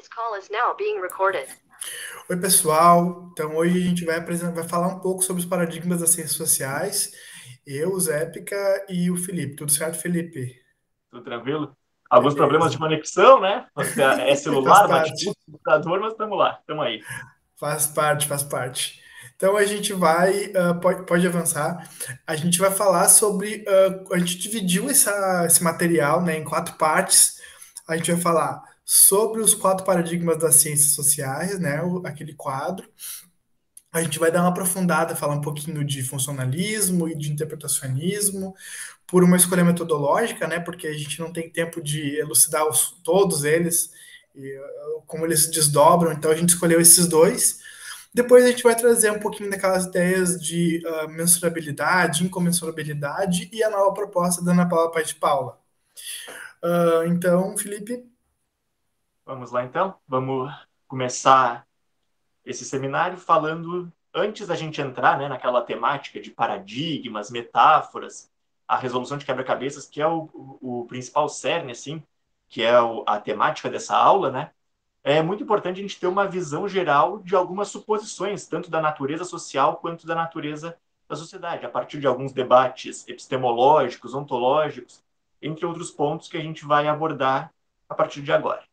This call is now being recorded. Oi, pessoal. Então, hoje a gente vai falar um pouco sobre os paradigmas das ciências sociais. Eu, o Zépica e o Felipe. Tudo certo, Felipe? Tudo tranquilo? Alguns problemas de Beleza. conexão, né? É Faz celular, parte. notebook, computador, mas estamos lá, estamos aí. Faz parte, faz parte. Então, a gente pode avançar. A gente vai falar sobre. A gente dividiu esse material, né, em quatro partes. A gente vai falar sobre os quatro paradigmas das ciências sociais, né, aquele quadro. A gente vai dar uma aprofundada, falar um pouquinho de funcionalismo e de interpretacionismo, por uma escolha metodológica, né? Porque a gente não tem tempo de elucidar todos eles, e, como eles se desdobram, então a gente escolheu esses dois. Depois a gente vai trazer um pouquinho daquelas ideias de mensurabilidade, incomensurabilidade e a nova proposta da Ana Paula Paes de Paula. Então, Felipe. Vamos lá, então? Vamos começar esse seminário falando, antes da gente entrar, né, naquela temática de paradigmas, metáforas, a resolução de quebra-cabeças, que é o principal cerne, assim, que é a temática dessa aula, né? É muito importante a gente ter uma visão geral de algumas suposições, tanto da natureza social quanto da natureza da sociedade, a partir de alguns debates epistemológicos, ontológicos, entre outros pontos que a gente vai abordar a partir de agora.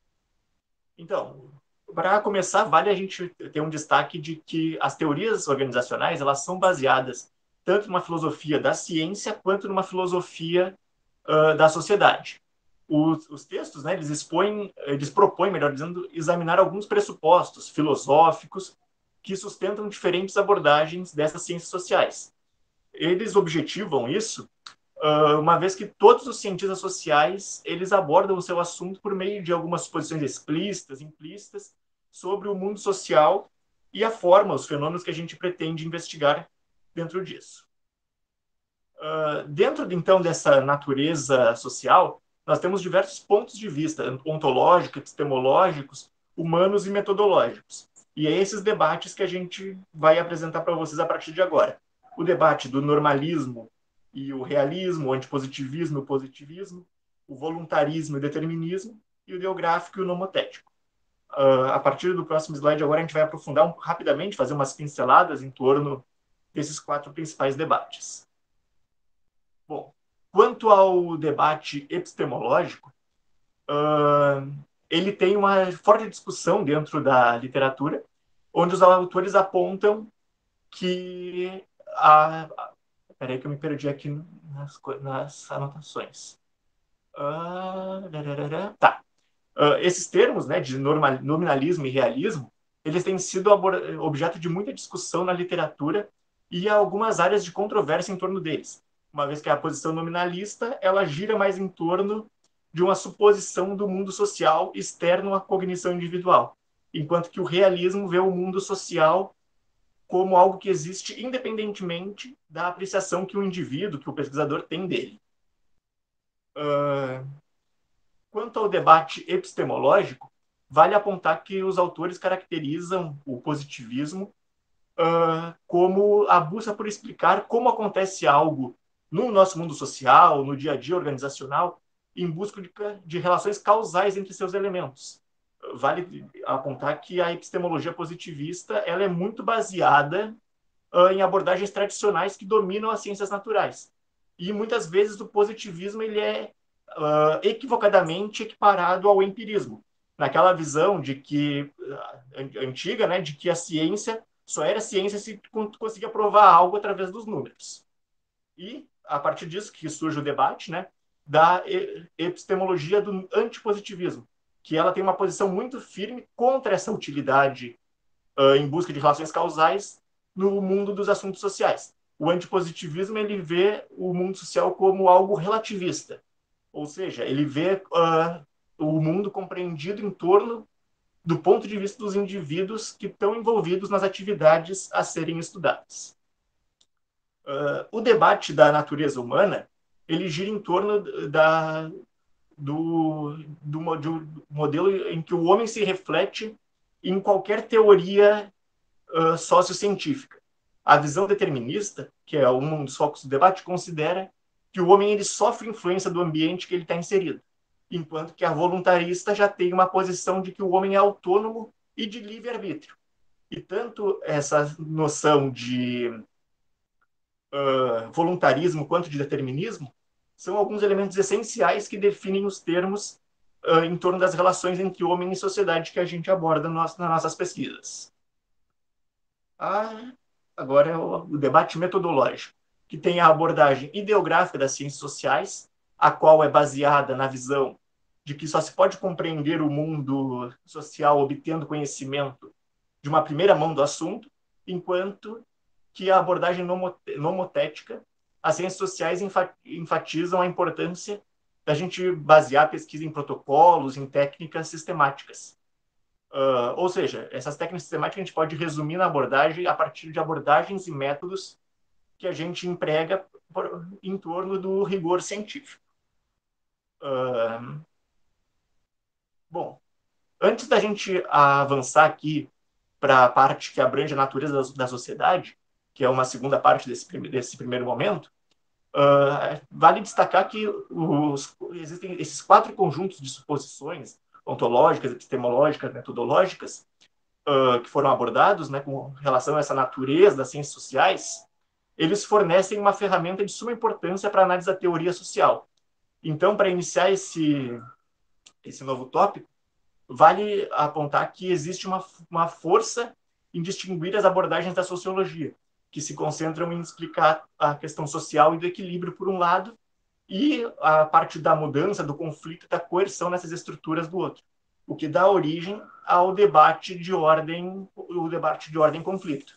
Então, para começar, vale a gente ter um destaque de que as teorias organizacionais elas são baseadas tanto numa filosofia da ciência quanto numa filosofia da sociedade. Os textos, né, eles propõem, melhor dizendo, examinar alguns pressupostos filosóficos que sustentam diferentes abordagens dessas ciências sociais. Eles objetivam isso uma vez que todos os cientistas sociais eles abordam o seu assunto por meio de algumas suposições explícitas, implícitas, sobre o mundo social e a forma, os fenômenos que a gente pretende investigar dentro disso. Dentro, então, dessa natureza social, nós temos diversos pontos de vista, ontológicos, epistemológicos, humanos e metodológicos. E é esses debates que a gente vai apresentar para vocês a partir de agora. O debate do normalismo e o realismo, o antipositivismo e o positivismo, o voluntarismo e o determinismo, e o ideográfico e o nomotético. A partir do próximo slide, agora a gente vai aprofundar rapidamente, fazer umas pinceladas em torno desses quatro principais debates. Bom, quanto ao debate epistemológico, ele tem uma forte discussão dentro da literatura, onde os autores apontam que peraí que eu me perdi aqui nas anotações. Tá. Esses termos, né, de nominalismo e realismo, eles têm sido objeto de muita discussão na literatura e há algumas áreas de controvérsia em torno deles. Uma vez que a posição nominalista, ela gira mais em torno de uma suposição do mundo social externo à cognição individual, enquanto que o realismo vê o mundo social como algo que existe independentemente da apreciação que o indivíduo, que o pesquisador tem dele. Quanto ao debate epistemológico, vale apontar que os autores caracterizam o positivismo como a busca por explicar como acontece algo no nosso mundo social, no dia a dia organizacional, em busca de relações causais entre seus elementos. Vale apontar que a epistemologia positivista ela é muito baseada em abordagens tradicionais que dominam as ciências naturais. E muitas vezes o positivismo ele é equivocadamente equiparado ao empirismo, naquela visão de que antiga, né, de que a ciência só era ciência se conseguia provar algo através dos números. E a partir disso que surge o debate, né, da epistemologia do antipositivismo, que ela tem uma posição muito firme contra essa utilidade em busca de relações causais no mundo dos assuntos sociais. O antipositivismo ele vê o mundo social como algo relativista, ou seja, ele vê o mundo compreendido em torno do ponto de vista dos indivíduos que estão envolvidos nas atividades a serem estudadas. O debate da natureza humana ele gira em torno do modelo em que o homem se reflete em qualquer teoria sociocientífica. A visão determinista, que é um dos focos do debate, considera que o homem ele sofre influência do ambiente que ele está inserido. enquanto que a voluntarista já tem uma posição de que o homem é autônomo e de livre-arbítrio. E tanto essa noção de voluntarismo quanto de determinismo são alguns elementos essenciais que definem os termos em torno das relações entre homem e sociedade que a gente aborda nas nossas pesquisas. Agora é o debate metodológico, que tem a abordagem ideográfica das ciências sociais, a qual é baseada na visão de que só se pode compreender o mundo social obtendo conhecimento de uma primeira mão do assunto, enquanto que a abordagem nomotética, as ciências sociais enfatizam a importância da gente basear a pesquisa em protocolos, em técnicas sistemáticas. Ou seja, essas técnicas sistemáticas a gente pode resumir na abordagem a partir de abordagens e métodos que a gente emprega em torno do rigor científico. Bom, antes da gente avançar aqui para a parte que abrange a natureza da sociedade, que é uma segunda parte desse primeiro momento, vale destacar que existem esses 4 conjuntos de suposições ontológicas, epistemológicas, metodológicas, que foram abordados, né, com relação a essa natureza das ciências sociais. Eles fornecem uma ferramenta de suma importância para a análise da teoria social. Então, para iniciar esse novo tópico, vale apontar que existe uma força em distinguir as abordagens da sociologia, que se concentram em explicar a questão social e do equilíbrio, por um lado, e a parte da mudança, do conflito, da coerção nessas estruturas do outro, o que dá origem ao debate de ordem-conflito.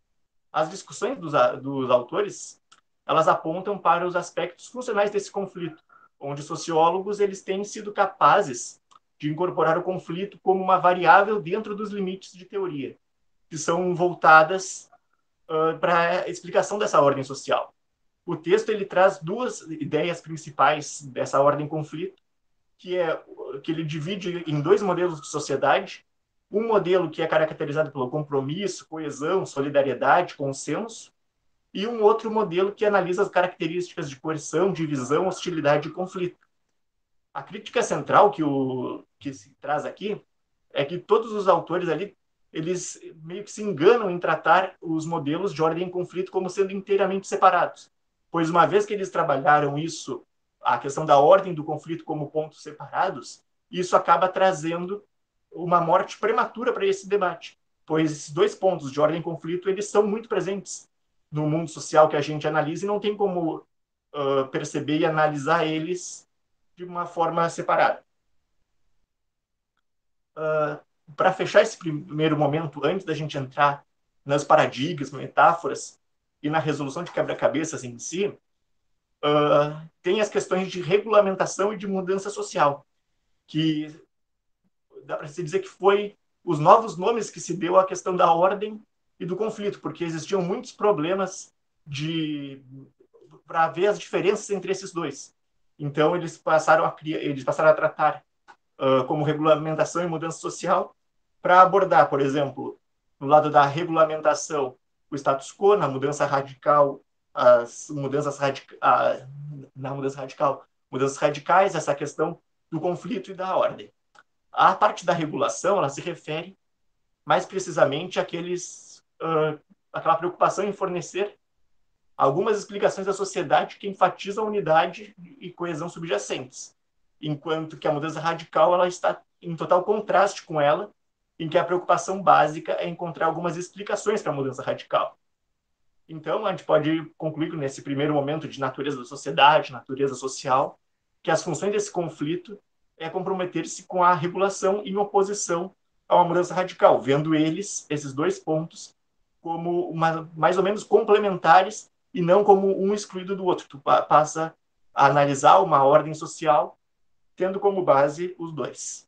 As discussões dos autores, elas apontam para os aspectos funcionais desse conflito, onde sociólogos eles têm sido capazes de incorporar o conflito como uma variável dentro dos limites de teoria, que são voltadas para a explicação dessa ordem social. O texto ele traz 2 ideias principais dessa ordem-conflito, que ele divide em 2 modelos de sociedade. Um modelo que é caracterizado pelo compromisso, coesão, solidariedade, consenso, e um outro modelo que analisa as características de coerção, divisão, hostilidade e conflito. A crítica central que se traz aqui é que todos os autores ali eles meio que se enganam em tratar os modelos de ordem e conflito como sendo inteiramente separados, pois uma vez que eles trabalharam isso, a questão da ordem do conflito como pontos separados, isso acaba trazendo uma morte prematura para esse debate, pois esses 2 pontos de ordem e conflito eles são muito presentes no mundo social que a gente analisa e não tem como perceber e analisar eles de uma forma separada. Para fechar esse primeiro momento, antes da gente entrar nas paradigmas, metáforas e na resolução de quebra-cabeças em si, tem as questões de regulamentação e de mudança social, que dá para se dizer que foi os novos nomes que se deu à questão da ordem e do conflito, porque existiam muitos problemas para ver as diferenças entre esses dois. Então, eles passaram a tratar como regulamentação e mudança social para abordar, por exemplo, no lado da regulamentação, o status quo, na mudança radical, mudanças radicais, essa questão do conflito e da ordem. A parte da regulação, ela se refere mais precisamente àquela preocupação em fornecer algumas explicações da sociedade que enfatizam a unidade e coesão subjacentes, enquanto que a mudança radical ela está em total contraste com ela, em que a preocupação básica é encontrar algumas explicações para a mudança radical. Então, a gente pode concluir nesse primeiro momento de natureza da sociedade, natureza social, que as funções desse conflito é comprometer-se com a regulação em oposição a uma mudança radical, vendo esses 2 pontos, como mais ou menos complementares e não como um excluído do outro. Tu passa a analisar uma ordem social tendo como base os 2.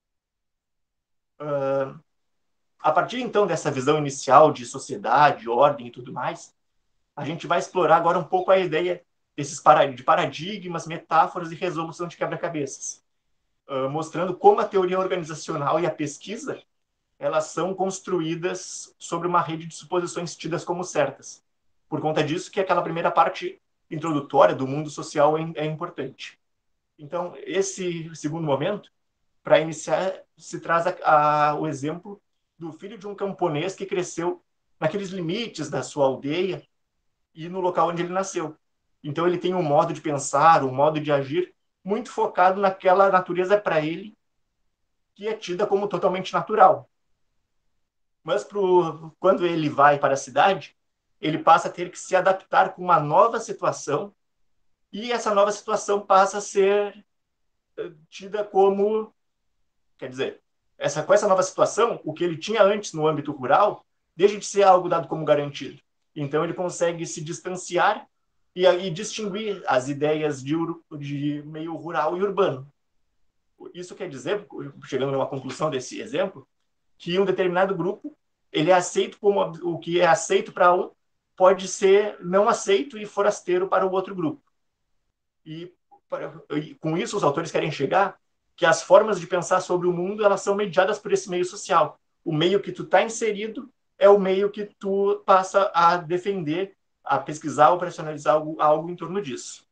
A partir, então, dessa visão inicial de sociedade, ordem e tudo mais, a gente vai explorar agora um pouco a ideia de paradigmas, metáforas e resolução de quebra-cabeças, mostrando como a teoria organizacional e a pesquisa elas são construídas sobre uma rede de suposições tidas como certas. Por conta disso que aquela primeira parte introdutória do mundo social é importante. Então, esse segundo momento, para iniciar, se traz o exemplo do filho de um camponês que cresceu naqueles limites da sua aldeia e no local onde ele nasceu. Então, ele tem um modo de pensar, um modo de agir muito focado naquela natureza para ele que é tida como totalmente natural. Mas quando ele vai para a cidade, ele passa a ter que se adaptar com uma nova situação, e essa nova situação passa a ser tida como, quer dizer, com essa nova situação, o que ele tinha antes no âmbito rural, deixa de ser algo dado como garantido. Então ele consegue se distanciar e distinguir as ideias de meio rural e urbano. Isso quer dizer, chegando a uma conclusão desse exemplo, que um determinado grupo ele é aceito como o que é aceito para um pode ser não aceito e forasteiro para o outro grupo. E com isso os autores querem chegar que as formas de pensar sobre o mundo elas são mediadas por esse meio social. O meio que tu está inserido é o meio que tu passa a defender, a pesquisar, operacionalizar algo em torno disso.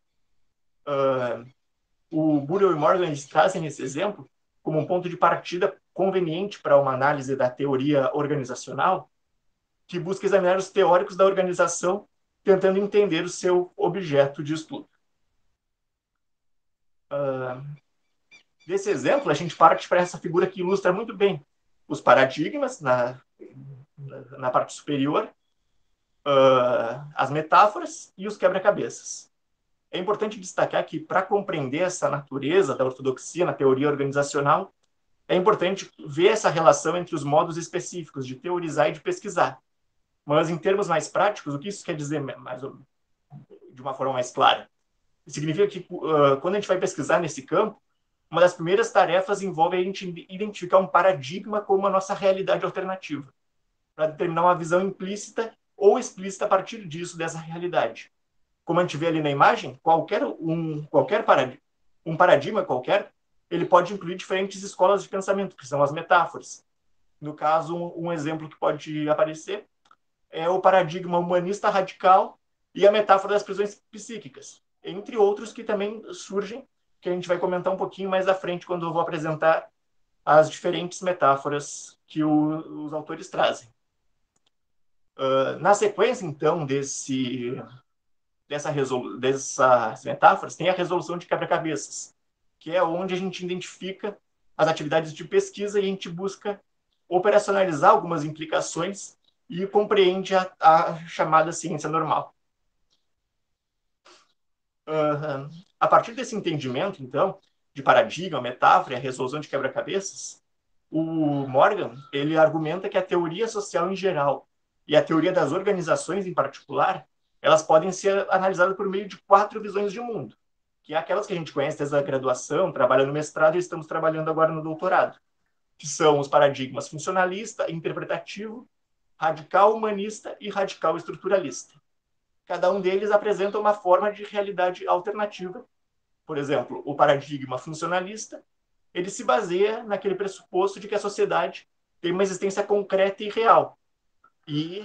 O Burrell e Morgan eles trazem esse exemplo como um ponto de partida conveniente para uma análise da teoria organizacional que busca examinar os teóricos da organização tentando entender o seu objeto de estudo. Desse exemplo, a gente parte para essa figura que ilustra muito bem os paradigmas na parte superior, as metáforas e os quebra-cabeças. É importante destacar que, para compreender essa natureza da ortodoxia na teoria organizacional, é importante ver essa relação entre os modos específicos de teorizar e de pesquisar. Mas, em termos mais práticos, o que isso quer dizer de uma forma mais clara? Significa que, quando a gente vai pesquisar nesse campo, uma das primeiras tarefas envolve a gente identificar um paradigma como a nossa realidade alternativa, para determinar uma visão implícita ou explícita a partir disso, dessa realidade. Como a gente vê ali na imagem, um paradigma qualquer, ele pode incluir diferentes escolas de pensamento, que são as metáforas. No caso, um exemplo que pode aparecer é o paradigma humanista radical e a metáfora das prisões psíquicas, entre outros que também surgem, que a gente vai comentar um pouquinho mais à frente quando eu vou apresentar as diferentes metáforas que os autores trazem. Na sequência, então, dessas metáforas, tem a resolução de quebra-cabeças, que é onde a gente identifica as atividades de pesquisa e a gente busca operacionalizar algumas implicações e compreende a chamada ciência normal. A partir desse entendimento, então, de paradigma, metáfora e a resolução de quebra-cabeças, o Morgan ele argumenta que a teoria social em geral e a teoria das organizações em particular, elas podem ser analisadas por meio de 4 visões de mundo, que é aquelas que a gente conhece desde a graduação, trabalha no mestrado e estamos trabalhando agora no doutorado, que são os paradigmas funcionalista, interpretativo, radical humanista e radical estruturalista. Cada um deles apresenta uma forma de realidade alternativa. Por exemplo, o paradigma funcionalista, ele se baseia naquele pressuposto de que a sociedade tem uma existência concreta e real. E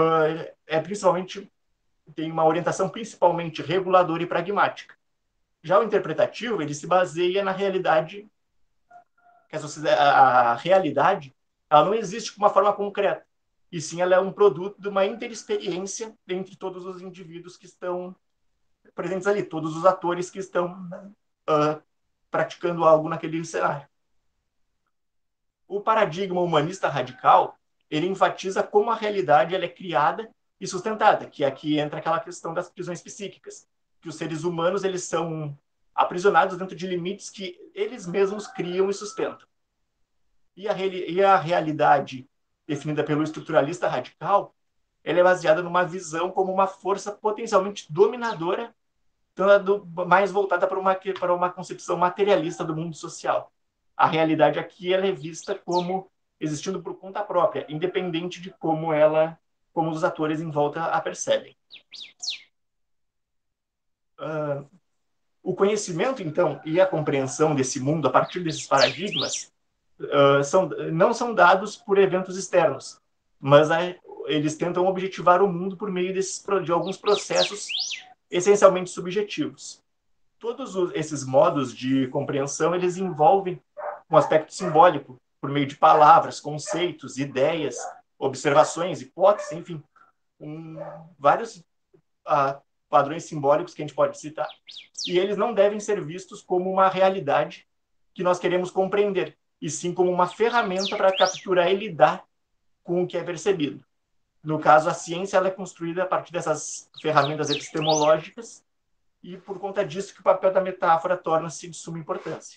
tem uma orientação principalmente reguladora e pragmática. Já o interpretativo, ele se baseia na realidade, que a realidade ela não existe de uma forma concreta, e sim ela é um produto de uma interexperiência entre todos os indivíduos que estão presentes ali, todos os atores que estão praticando algo naquele cenário. O paradigma humanista radical, ele enfatiza como a realidade ela é criada e sustentada, que aqui entra aquela questão das prisões psíquicas, que os seres humanos eles são aprisionados dentro de limites que eles mesmos criam e sustentam. E a realidade definida pelo estruturalista radical, ela é baseada numa visão como uma força potencialmente dominadora, mais voltada para uma concepção materialista do mundo social. A realidade aqui ela é vista como existindo por conta própria, independente de como os atores em volta a percebem. O conhecimento, então, e a compreensão desse mundo a partir desses paradigmas não são dados por eventos externos, mas eles tentam objetivar o mundo por meio de alguns processos essencialmente subjetivos, todos esses modos de compreensão, eles envolvem um aspecto simbólico, por meio de palavras, conceitos, ideias, observações, hipóteses, enfim, vários padrões simbólicos que a gente pode citar. E eles não devem ser vistos como uma realidade que nós queremos compreender, e sim como uma ferramenta para capturar e lidar com o que é percebido. No caso, a ciência ela é construída a partir dessas ferramentas epistemológicas, e por conta disso que o papel da metáfora torna-se de suma importância.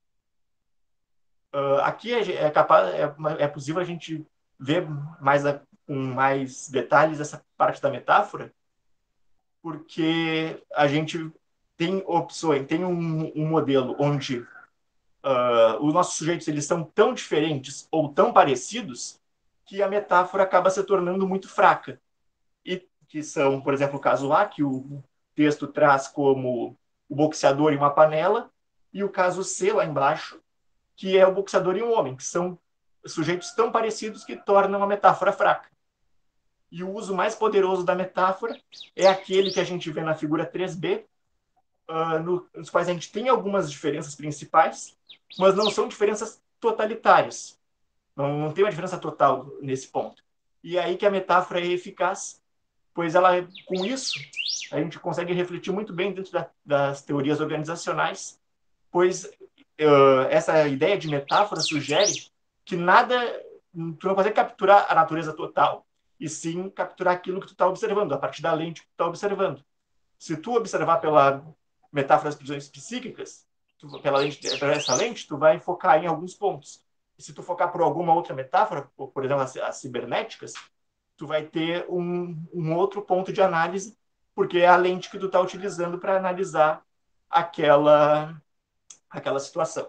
Aqui é possível a gente ver com mais detalhes essa parte da metáfora, porque a gente tem opções, tem um modelo onde os nossos sujeitos eles são tão diferentes ou tão parecidos que a metáfora acaba se tornando muito fraca. E que são, por exemplo, o caso A, que o texto traz como o boxeador e uma panela, e o caso C, lá embaixo, que é o boxeador e um homem, que são sujeitos tão parecidos que tornam a metáfora fraca. E o uso mais poderoso da metáfora é aquele que a gente vê na figura 3b, nos quais a gente tem algumas diferenças principais, mas não são diferenças totalitárias. Não tem uma diferença total nesse ponto. E é aí que a metáfora é eficaz, pois com isso a gente consegue refletir muito bem dentro das teorias organizacionais, pois essa ideia de metáfora sugere que tu não consegue capturar a natureza total, e sim capturar aquilo que tu está observando, a partir da lente que tu está observando. Se tu observar pela metáfora das prisões psíquicas, pela essa lente, tu vai focar em alguns pontos. E se tu focar por alguma outra metáfora, por exemplo, as cibernéticas, tu vai ter um outro ponto de análise, porque é a lente que tu está utilizando para analisar aquela situação.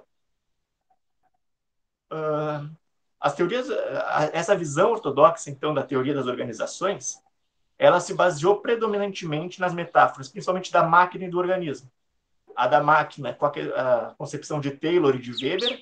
As teorias, essa visão ortodoxa, então, da teoria das organizações, ela se baseou predominantemente nas metáforas, principalmente da máquina e do organismo. A da máquina, com a concepção de Taylor e de Weber,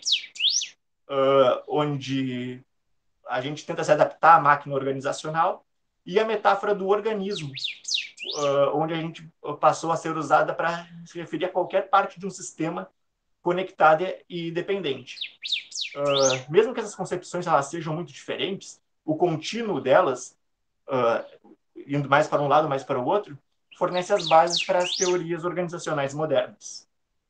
onde a gente tenta se adaptar à máquina organizacional, e a metáfora do organismo, onde a gente passou a ser usada para se referir a qualquer parte de um sistema conectada e dependente. Mesmo que essas concepções elas sejam muito diferentes, o contínuo delas, indo mais para um lado, mais para o outro, fornece as bases para as teorias organizacionais modernas.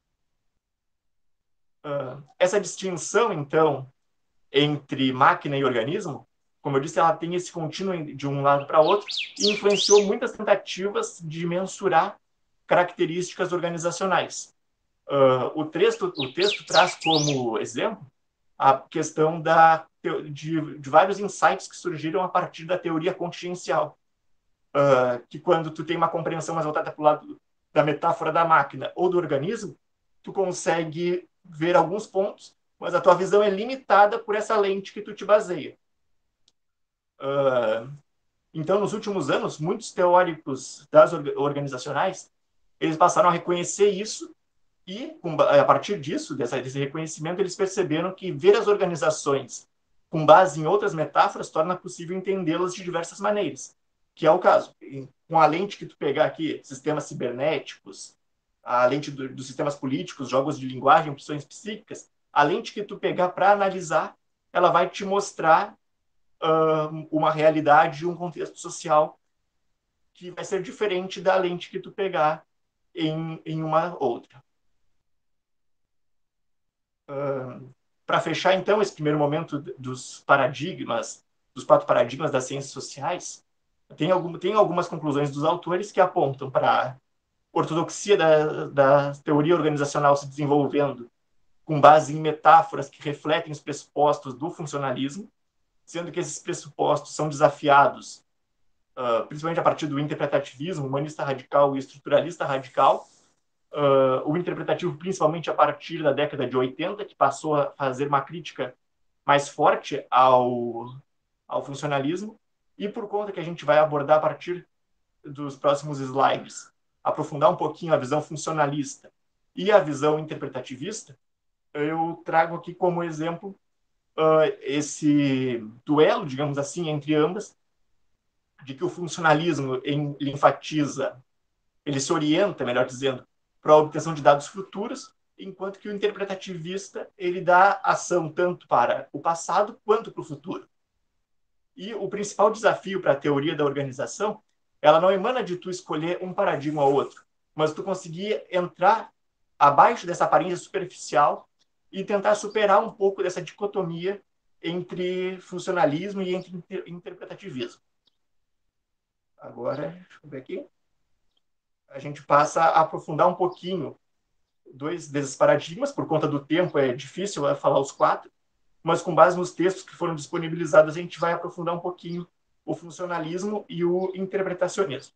Essa distinção, então, entre máquina e organismo, como eu disse, ela tem esse contínuo de um lado para outro e influenciou muitas tentativas de mensurar características organizacionais. O texto traz como exemplo a questão de vários insights que surgiram a partir da teoria contingencial, que quando tu tem uma compreensão mais voltada para o lado da metáfora da máquina ou do organismo, tu consegue ver alguns pontos, mas a tua visão é limitada por essa lente que tu te baseia. Então, nos últimos anos, muitos teóricos das organizacionais, eles passaram a reconhecer isso e, a partir disso, desse reconhecimento, eles perceberam que ver as organizações com base em outras metáforas torna possível entendê-las de diversas maneiras, que é o caso. Com a lente que tu pegar aqui, sistemas cibernéticos, a lente dos sistemas políticos, jogos de linguagem, opções psíquicas, a lente que tu pegar para analisar, ela vai te mostrar uma realidade, um contexto social que vai ser diferente da lente que tu pegar em uma outra. Para fechar, então, esse primeiro momento dos 4 paradigmas das ciências sociais, tem algumas conclusões dos autores que apontam para a ortodoxia da teoria organizacional se desenvolvendo com base em metáforas que refletem os pressupostos do funcionalismo, sendo que esses pressupostos são desafiados principalmente a partir do interpretativismo, humanista radical e estruturalista radical, o interpretativo principalmente a partir da década de 80, que passou a fazer uma crítica mais forte ao funcionalismo, e por conta que a gente vai abordar a partir dos próximos slides, aprofundar um pouquinho a visão funcionalista e a visão interpretativista, eu trago aqui como exemplo esse duelo, digamos assim, entre ambas, de que o funcionalismo ele enfatiza, ele se orienta, melhor dizendo, para a obtenção de dados futuros, enquanto que o interpretativista ele dá ação tanto para o passado quanto para o futuro. E o principal desafio para a teoria da organização, ela não emana de tu escolher um paradigma ou outro, mas tu conseguir entrar abaixo dessa aparência superficial e tentar superar um pouco dessa dicotomia entre funcionalismo e entre interpretativismo. Agora, deixa eu ver aqui. A gente passa a aprofundar um pouquinho dois desses paradigmas, por conta do tempo é difícil falar os quatro, mas com base nos textos que foram disponibilizados, a gente vai aprofundar um pouquinho o funcionalismo e o interpretacionismo.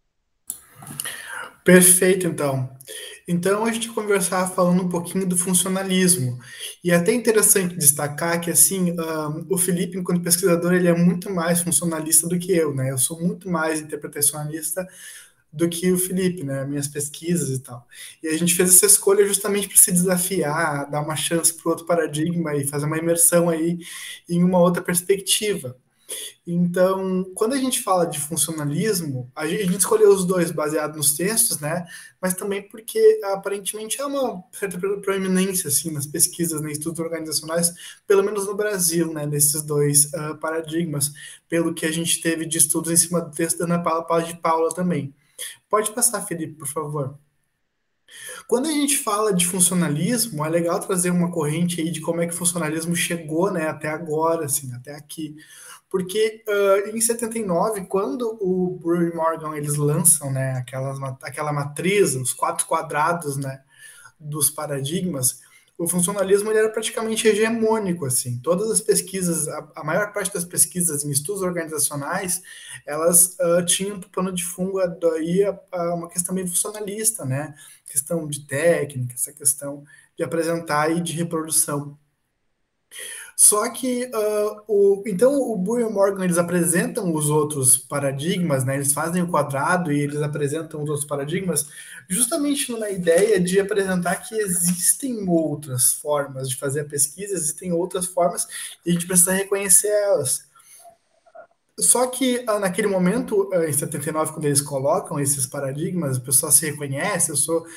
Perfeito, então. Então, a gente vai conversar falando um pouquinho do funcionalismo. E é até interessante destacar que, assim, o Felipe, enquanto pesquisador, ele é muito mais funcionalista do que eu, né? Eu sou muito mais interpretacionalista do que o Felipe, né? Minhas pesquisas e tal. E a gente fez essa escolha justamente para se desafiar, dar uma chance para outro paradigma e fazer uma imersão aí em uma outra perspectiva. Então, quando a gente fala de funcionalismo, a gente escolheu os dois baseado nos textos, né? Mas também porque aparentemente é uma certa proeminência assim nas pesquisas, em estudos organizacionais, pelo menos no Brasil, né? Nesses dois paradigmas, pelo que a gente teve de estudos em cima do texto da Ana Paula Paz de Paula também. Pode passar, Felipe, por favor. Quando a gente fala de funcionalismo, é legal trazer uma corrente aí de como é que o funcionalismo chegou, né, até agora, assim, até aqui. Porque em 79, quando o Brewer e Morgan eles lançam, né, aquela matriz, os quatro quadrados, né, dos paradigmas, o funcionalismo ele era praticamente hegemônico, assim. Todas as pesquisas, a maior parte das pesquisas em estudos organizacionais, elas tinham por pano de fundo daí uma questão meio funcionalista, né? Questão de técnica, essa questão de apresentar e de reprodução. Só que então o Boole e o Morgan eles apresentam os outros paradigmas, né? Eles fazem o quadrado e eles apresentam os outros paradigmas, justamente na ideia de apresentar que existem outras formas de fazer a pesquisa, existem outras formas e a gente precisa reconhecer elas. Só que naquele momento, em 79, quando eles colocam esses paradigmas, o pessoal se reconhece,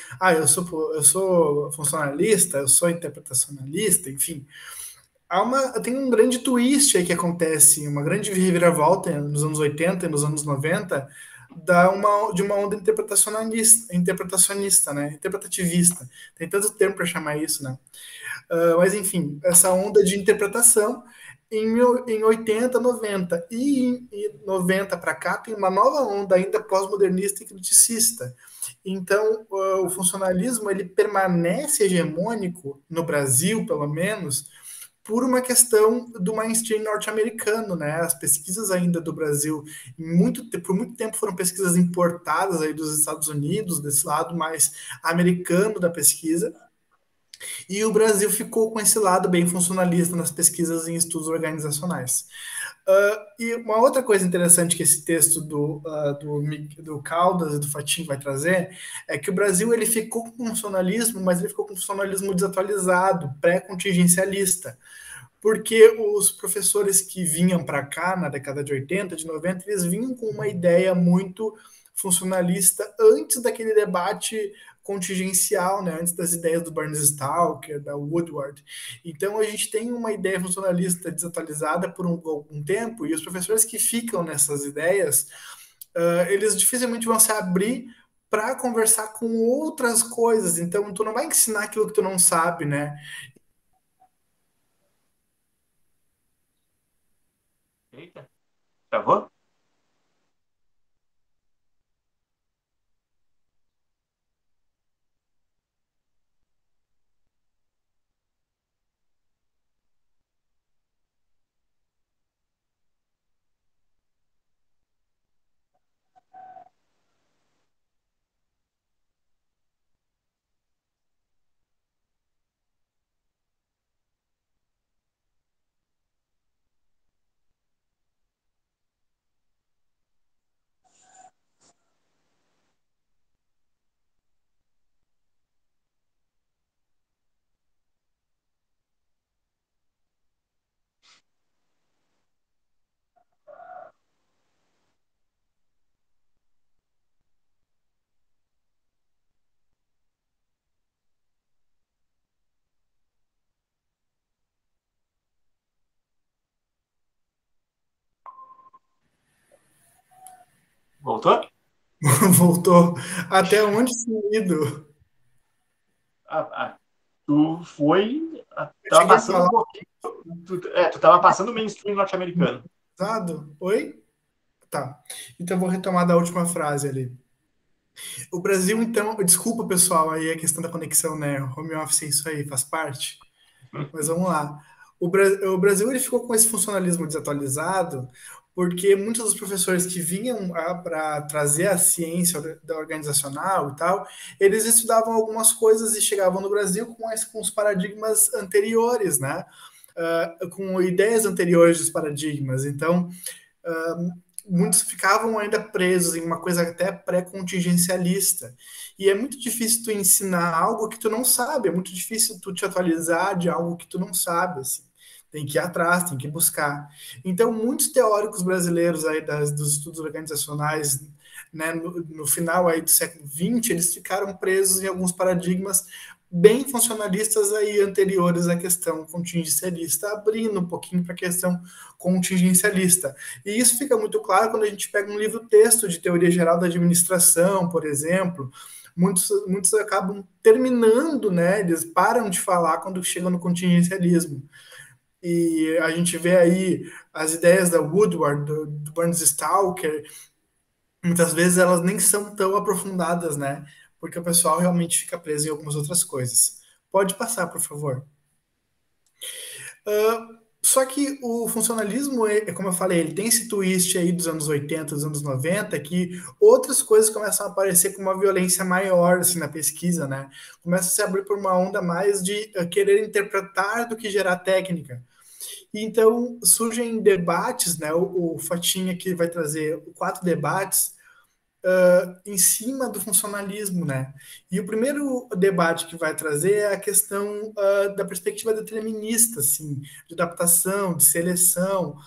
eu sou funcionalista, eu sou interpretacionalista, enfim. Tem um grande twist aí que acontece, uma grande reviravolta nos anos 80 e nos anos 90 de uma onda interpretacionista, né? Interpretativista. Tem tanto tempo para chamar isso, né? Mas enfim, essa onda de interpretação em 80, 90 e 90 para cá tem uma nova onda ainda pós-modernista e criticista. Então, o funcionalismo ele permanece hegemônico no Brasil, pelo menos, por uma questão do mainstream norte-americano, né? As pesquisas ainda do Brasil, por muito tempo foram pesquisas importadas aí dos Estados Unidos, desse lado mais americano da pesquisa, e o Brasil ficou com esse lado bem funcionalista nas pesquisas em estudos organizacionais. E uma outra coisa interessante que esse texto do Caldas e do Fatim vai trazer é que o Brasil ele ficou com funcionalismo, mas ele ficou com funcionalismo desatualizado, pré-contingencialista, porque os professores que vinham para cá na década de 80, de 90, eles vinham com uma ideia muito funcionalista antes daquele debate contingencial, né, antes das ideias do Burns Stalker, da Woodward. Então a gente tem uma ideia funcionalista desatualizada por algum tempo e os professores que ficam nessas ideias, eles dificilmente vão se abrir para conversar com outras coisas. Então tu não vai ensinar aquilo que tu não sabe, né? Eita, travou? Voltou? Voltou. Até onde sumido? Tu foi. Eu Tava cheguei a passando um falar pouquinho. Tu tava passando o mainstream norte-americano. usado? Oi? Tá. Então eu vou retomar da última frase ali. O Brasil, então, desculpa pessoal, aí a questão da conexão, né? Home office, isso aí faz parte. Mas vamos lá. O Brasil ele ficou com esse funcionalismo desatualizado porque muitos dos professores que vinham para trazer a ciência da organizacional e tal, eles estudavam algumas coisas e chegavam no Brasil com os paradigmas anteriores, né? Com ideias anteriores dos paradigmas. Então, muitos ficavam ainda presos em uma coisa até pré-contingencialista. E é muito difícil tu ensinar algo que tu não sabe, é muito difícil tu te atualizar de algo que tu não sabe, assim. Tem que ir atrás, tem que buscar. Então, muitos teóricos brasileiros aí dos estudos organizacionais, né, no final aí do século XX, eles ficaram presos em alguns paradigmas bem funcionalistas aí anteriores à questão contingencialista, abrindo um pouquinho para a questão contingencialista. E isso fica muito claro quando a gente pega um livro-texto de teoria geral da administração, por exemplo. Muitos acabam terminando, né? Eles param de falar quando chegam no contingencialismo. E a gente vê aí as ideias da Woodward, do Burns Stalker, muitas vezes elas nem são tão aprofundadas, né? Porque o pessoal realmente fica preso em algumas outras coisas. Pode passar, por favor. Só que o funcionalismo, como eu falei, ele tem esse twist aí dos anos 80, dos anos 90, que outras coisas começam a aparecer com uma violência maior assim, na pesquisa, né? Começa a se abrir por uma onda mais de querer interpretar do que gerar técnica. E então surgem debates, né? O Fatinha aqui vai trazer 4 debates em cima do funcionalismo, né? E o primeiro debate que vai trazer é a questão da perspectiva determinista, assim, de adaptação, de seleção,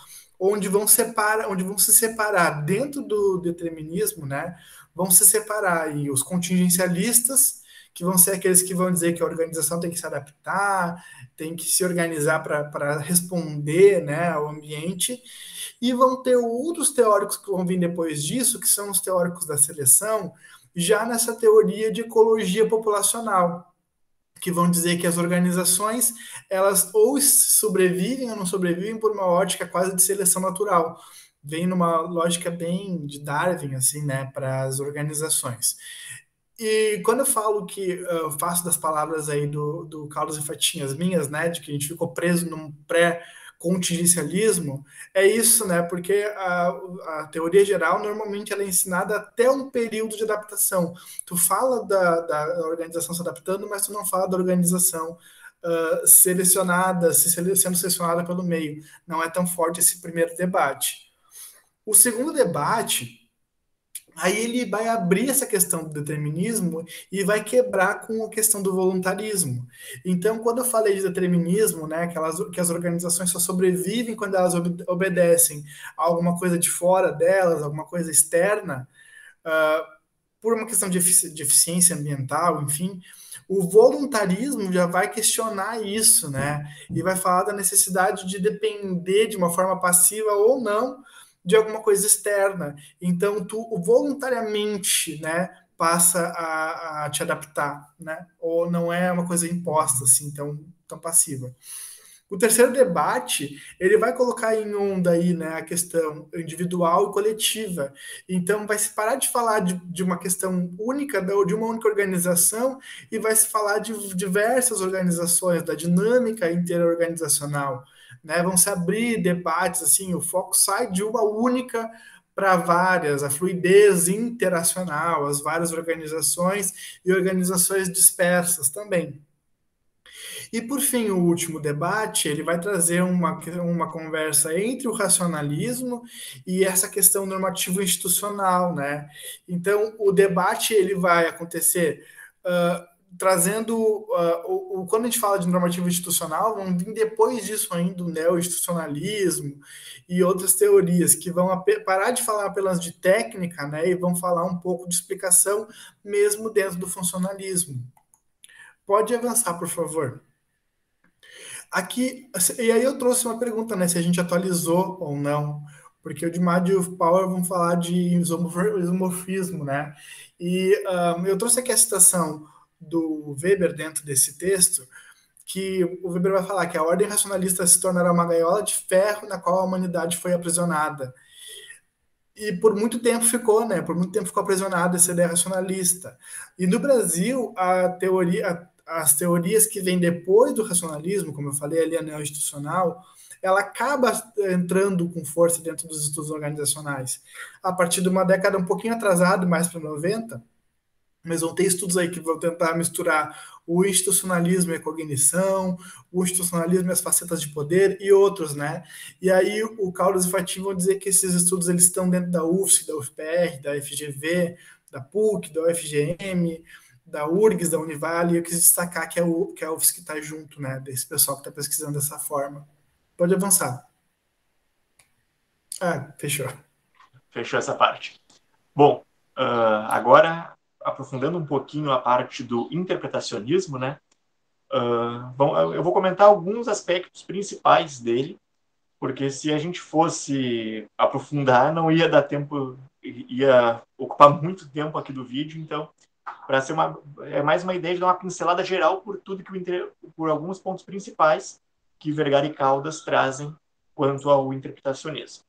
onde vão se separar dentro do determinismo, né? Vão se separar aí os contingencialistas, que vão ser aqueles que vão dizer que a organização tem que se adaptar, tem que se organizar para responder, né, ao ambiente, e vão ter outros teóricos que vão vir depois disso, que são os teóricos da seleção, já nessa teoria de ecologia populacional, que vão dizer que as organizações elas ou sobrevivem ou não sobrevivem por uma ótica quase de seleção natural. Vem numa lógica bem de Darwin, assim, né, para as organizações. E quando eu falo que eu faço das palavras aí do Carlos e Fatinhas minhas, né, de que a gente ficou preso num pré-contingencialismo, é isso, né, porque a teoria geral normalmente ela é ensinada até um período de adaptação. Tu fala da organização se adaptando, mas tu não fala da organização selecionada, sendo selecionada pelo meio. Não é tão forte esse primeiro debate. O segundo debate aí ele vai abrir essa questão do determinismo e vai quebrar com a questão do voluntarismo. Então, quando eu falei de determinismo, né, que as organizações só sobrevivem quando elas obedecem a alguma coisa de fora delas, alguma coisa externa, por uma questão de eficiência ambiental, enfim, o voluntarismo já vai questionar isso, né? E vai falar da necessidade de depender de uma forma passiva ou não de alguma coisa externa. Então, tu voluntariamente, né, passa a te adaptar, né? Ou não é uma coisa imposta, assim, tão passiva. O terceiro debate, ele vai colocar em onda aí, né, a questão individual e coletiva. Então, vai se parar de falar de uma questão única, de uma única organização, e vai se falar de diversas organizações, da dinâmica interorganizacional, né? Vão se abrir debates, assim, o foco sai de uma única para várias, a fluidez interacional, as várias organizações e organizações dispersas também. E por fim, o último debate, ele vai trazer uma conversa entre o racionalismo e essa questão normativo institucional, né? Então, o debate ele vai acontecer trazendo quando a gente fala de normativo institucional, vão vir depois disso ainda o neo-institucionalismo e outras teorias que vão parar de falar apenas de técnica, né, e vão falar um pouco de explicação mesmo dentro do funcionalismo. Pode avançar, por favor. Aqui, e aí eu trouxe uma pergunta, né? Se a gente atualizou ou não porque o Dimad e o Power vão falar de isomorfismo, né? E eu trouxe aqui a citação do Weber dentro desse texto, que o Weber vai falar que a ordem racionalista se tornará uma gaiola de ferro na qual a humanidade foi aprisionada. E por muito tempo ficou, né? Por muito tempo ficou aprisionada essa ideia racionalista. E no Brasil, as teorias que vêm depois do racionalismo, como eu falei ali, a neo-institucional, ela acaba entrando com força dentro dos estudos organizacionais. A partir de uma década um pouquinho atrasada, mais para 90, mas vão ter estudos aí que vão tentar misturar o institucionalismo e a cognição, o institucionalismo e as facetas de poder e outros, né? E aí o Carlos e Fatih vão dizer que esses estudos eles estão dentro da UFSC, da UFPR, da FGV, da PUC, da UFGM, da URGS, da Univale, e eu quis destacar que é a UFSC que está junto, né? Desse pessoal que está pesquisando dessa forma. Pode avançar. Ah, fechou. Fechou essa parte. Bom, agora, aprofundando um pouquinho a parte do interpretacionismo, né? Eu vou comentar alguns aspectos principais dele, porque se a gente fosse aprofundar, não ia dar tempo, ia ocupar muito tempo aqui do vídeo, então, para ser mais uma ideia de dar uma pincelada geral por tudo por alguns pontos principais que Vergara e Caldas trazem quanto ao interpretacionismo.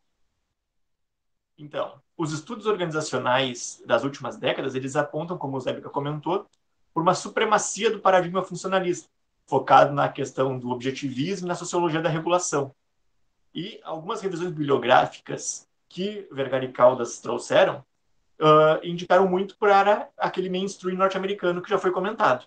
Então, os estudos organizacionais das últimas décadas, eles apontam, como o Zébica comentou, por uma supremacia do paradigma funcionalista, focado na questão do objetivismo e na sociologia da regulação. E algumas revisões bibliográficas que Vergara e Caldas trouxeram indicaram muito para aquele mainstream norte-americano que já foi comentado.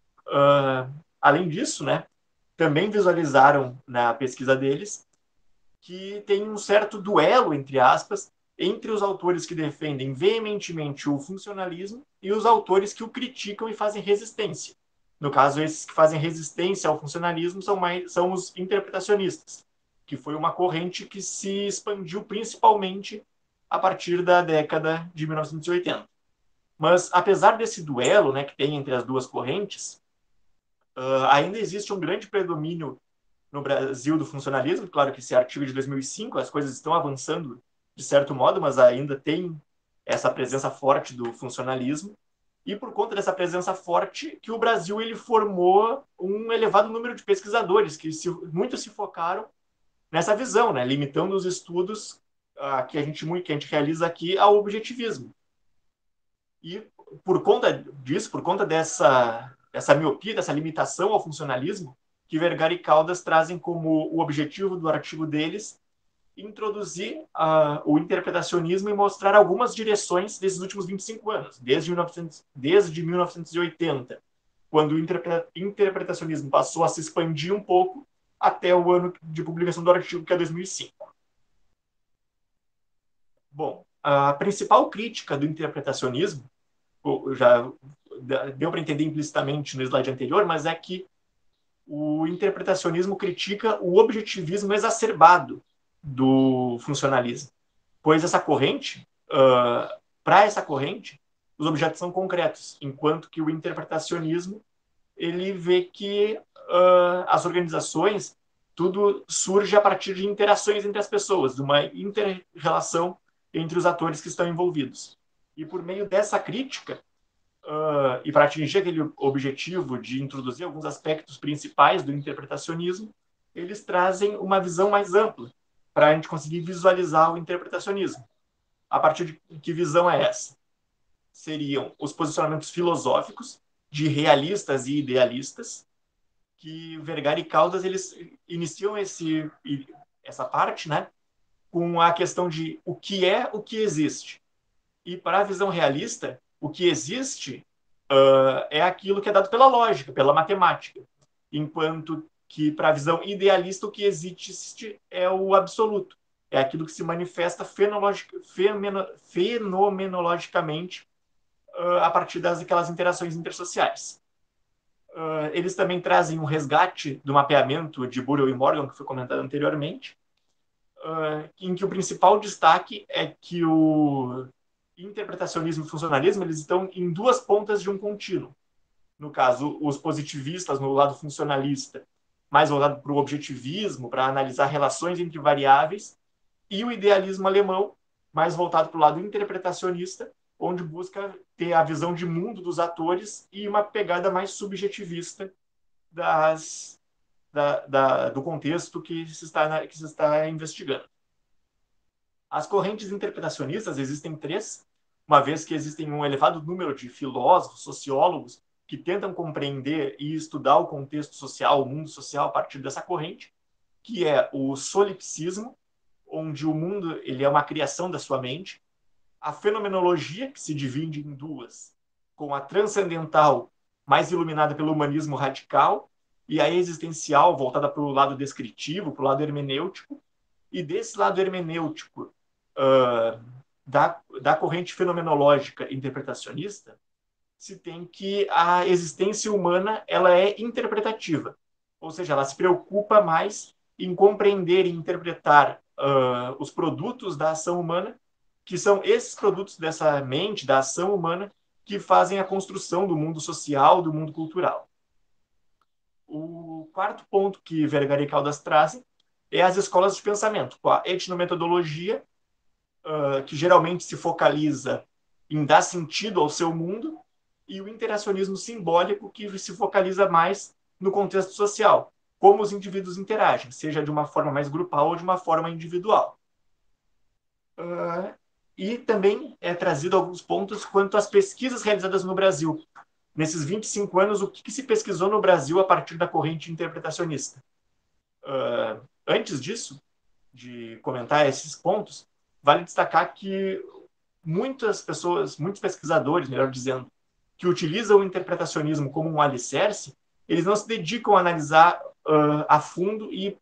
Além disso, né, também visualizaram na pesquisa deles que tem um certo duelo, entre aspas, entre os autores que defendem veementemente o funcionalismo e os autores que o criticam e fazem resistência. No caso, esses que fazem resistência ao funcionalismo são os interpretacionistas, que foi uma corrente que se expandiu principalmente a partir da década de 1980. Mas, apesar desse duelo, né, que tem entre as duas correntes, ainda existe um grande predomínio no Brasil do funcionalismo. Claro que esse artigo de 2005, as coisas estão avançando de certo modo, mas ainda tem essa presença forte do funcionalismo. E por conta dessa presença forte, que o Brasil ele formou um elevado número de pesquisadores que muito se focaram nessa visão, né, limitando os estudos que a gente realiza aqui ao objetivismo. E por conta disso, por conta dessa miopia, dessa limitação ao funcionalismo, que Vergara e Caldas trazem como o objetivo do artigo deles introduzir o interpretacionismo e mostrar algumas direções desses últimos 25 anos, desde 1980, quando o interpretacionismo passou a se expandir um pouco, até o ano de publicação do artigo, que é 2005. Bom, a principal crítica do interpretacionismo, já deu para entender implicitamente no slide anterior, mas é que o interpretacionismo critica o objetivismo exacerbado do funcionalismo, pois essa corrente, para essa corrente, os objetos são concretos, enquanto que o interpretacionismo ele vê que as organizações, tudo surge a partir de interações entre as pessoas, de uma inter-relação entre os atores que estão envolvidos. E por meio dessa crítica, e para atingir aquele objetivo de introduzir alguns aspectos principais do interpretacionismo, eles trazem uma visão mais ampla, para a gente conseguir visualizar o interpretacionismo. A partir de que visão é essa? Seriam os posicionamentos filosóficos de realistas e idealistas, que Vergara e Caldas eles iniciam essa parte, né, com a questão de o que é o que existe. E para a visão realista, o que existe é aquilo que é dado pela lógica, pela matemática, enquanto que para a visão idealista o que existe é o absoluto, é aquilo que se manifesta fenomenologicamente a partir daquelas interações intersociais. Eles também trazem um resgate do mapeamento de Burrell e Morgan, que foi comentado anteriormente, em que o principal destaque é que o interpretacionismo e o funcionalismo eles estão em duas pontas de um contínuo. No caso, os positivistas no lado funcionalista, mais voltado para o objetivismo, para analisar relações entre variáveis, e o idealismo alemão, mais voltado para o lado interpretacionista, onde busca ter a visão de mundo dos atores e uma pegada mais subjetivista do contexto que se está investigando. As correntes interpretacionistas existem três, uma vez que existem um elevado número de filósofos, sociólogos, que tentam compreender e estudar o contexto social, o mundo social, a partir dessa corrente, que é o solipsismo, onde o mundo ele é uma criação da sua mente, a fenomenologia, que se divide em duas, com a transcendental, mais iluminada pelo humanismo radical, e a existencial, voltada para o lado descritivo, para o lado hermenêutico, e desse lado hermenêutico da corrente fenomenológica interpretacionista, se tem que a existência humana ela é interpretativa, ou seja, ela se preocupa mais em compreender e interpretar os produtos da ação humana, que são esses produtos dessa mente, da ação humana, que fazem a construção do mundo social, do mundo cultural. O quarto ponto que Vergara e Caldas trazem é as escolas de pensamento, com a etnometodologia, que geralmente se focaliza em dar sentido ao seu mundo, e o interacionismo simbólico, que se focaliza mais no contexto social, como os indivíduos interagem, seja de uma forma mais grupal ou de uma forma individual. E também é trazido alguns pontos quanto às pesquisas realizadas no Brasil. Nesses 25 anos, o que se pesquisou no Brasil a partir da corrente interpretacionista? Antes disso, de comentar esses pontos, vale destacar que muitas pessoas, muitos pesquisadores, melhor dizendo, que utilizam o interpretacionismo como um alicerce, eles não se dedicam a analisar a fundo e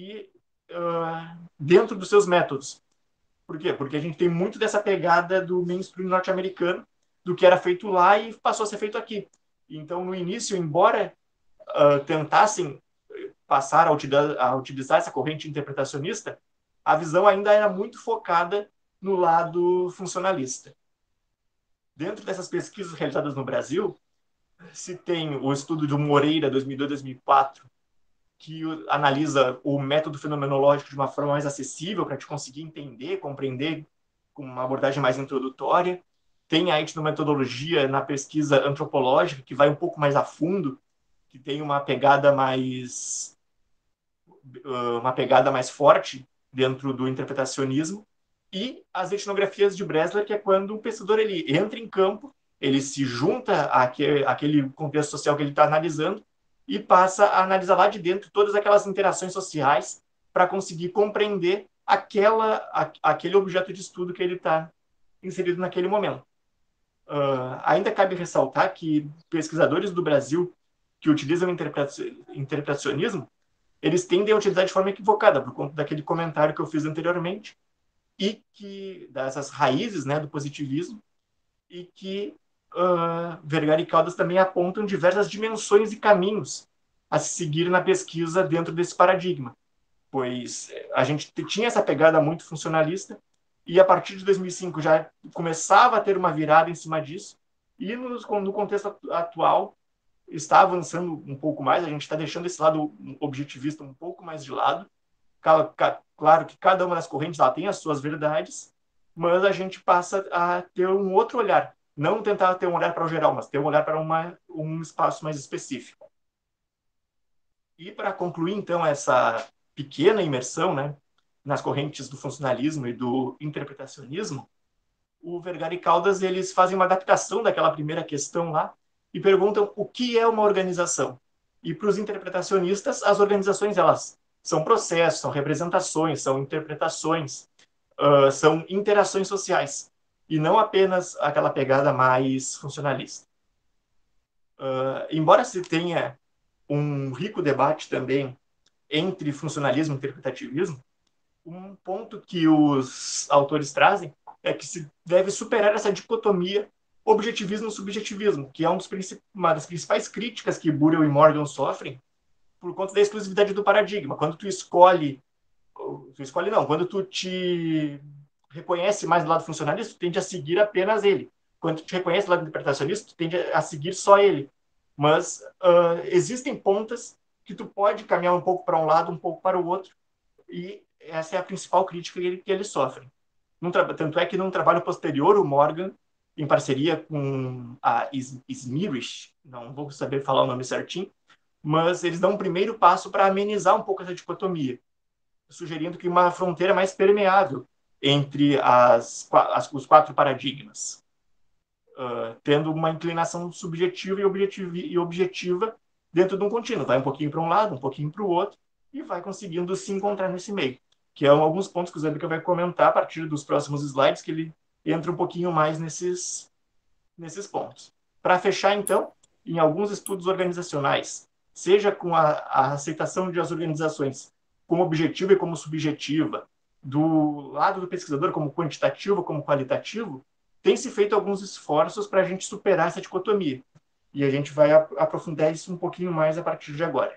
dentro dos seus métodos. Por quê? Porque a gente tem muito dessa pegada do mainstream norte-americano, do que era feito lá e passou a ser feito aqui. Então, no início, embora tentassem passar a utilizar essa corrente interpretacionista, a visão ainda era muito focada no lado funcionalista. Dentro dessas pesquisas realizadas no Brasil, se tem o estudo de Moreira, 2002-2004, que analisa o método fenomenológico de uma forma mais acessível para te conseguir entender, compreender com uma abordagem mais introdutória. Tem a etnometodologia na pesquisa antropológica, que vai um pouco mais a fundo, que tem uma pegada mais forte dentro do interpretacionismo, e as etnografias de Bresler, que é quando o pesquisador ele entra em campo, ele se junta àquele contexto social que ele está analisando e passa a analisar lá de dentro todas aquelas interações sociais para conseguir compreender aquele objeto de estudo que ele está inserido naquele momento. Ainda cabe ressaltar que pesquisadores do Brasil que utilizam o interpretacionismo, eles tendem a utilizar de forma equivocada, por conta daquele comentário que eu fiz anteriormente, e que dessas raízes, né, do positivismo, e que Vergara e Caldas também apontam diversas dimensões e caminhos a se seguir na pesquisa dentro desse paradigma, pois a gente tinha essa pegada muito funcionalista, e a partir de 2005 já começava a ter uma virada em cima disso, e no contexto atual está avançando um pouco mais, a gente está deixando esse lado objetivista um pouco mais de lado. Claro que cada uma das correntes ela tem as suas verdades, mas a gente passa a ter um outro olhar, não tentar ter um olhar para o geral, mas ter um olhar para um espaço mais específico. E para concluir, então, essa pequena imersão, né, nas correntes do funcionalismo e do interpretacionismo, o Vergara e Caldas eles fazem uma adaptação daquela primeira questão lá e perguntam o que é uma organização. E para os interpretacionistas, as organizações elas são processos, são representações, são interpretações, são interações sociais, e não apenas aquela pegada mais funcionalista. Embora se tenha um rico debate também entre funcionalismo e interpretativismo, um ponto que os autores trazem é que se deve superar essa dicotomia objetivismo-subjetivismo, que é uma das principais críticas que Burrell e Morgan sofrem por conta da exclusividade do paradigma. Quando quando tu te reconhece mais do lado funcionalista, tu tende a seguir apenas ele. Quando tu te reconhece do lado interpretacionista, tu tende a seguir só ele. Mas existem pontas que tu pode caminhar um pouco para um lado, um pouco para o outro, e essa é a principal crítica que eles sofrem. Tanto é que num trabalho posterior, o Morgan, em parceria com a Smirish, não vou saber falar o nome certinho, mas eles dão um primeiro passo para amenizar um pouco essa dicotomia, sugerindo que uma fronteira mais permeável entre os 4 paradigmas, tendo uma inclinação subjetiva e objetiva dentro de um contínuo. Vai um pouquinho para um lado, um pouquinho para o outro, e vai conseguindo se encontrar nesse meio, que é alguns pontos que o Zambica vai comentar a partir dos próximos slides, que ele entra um pouquinho mais nesses pontos. Para fechar, então, em alguns estudos organizacionais, seja com a aceitação de as organizações como objetiva e como subjetiva, do lado do pesquisador como quantitativo, como qualitativo, tem se feito alguns esforços para a gente superar essa dicotomia. E a gente vai aprofundar isso um pouquinho mais a partir de agora.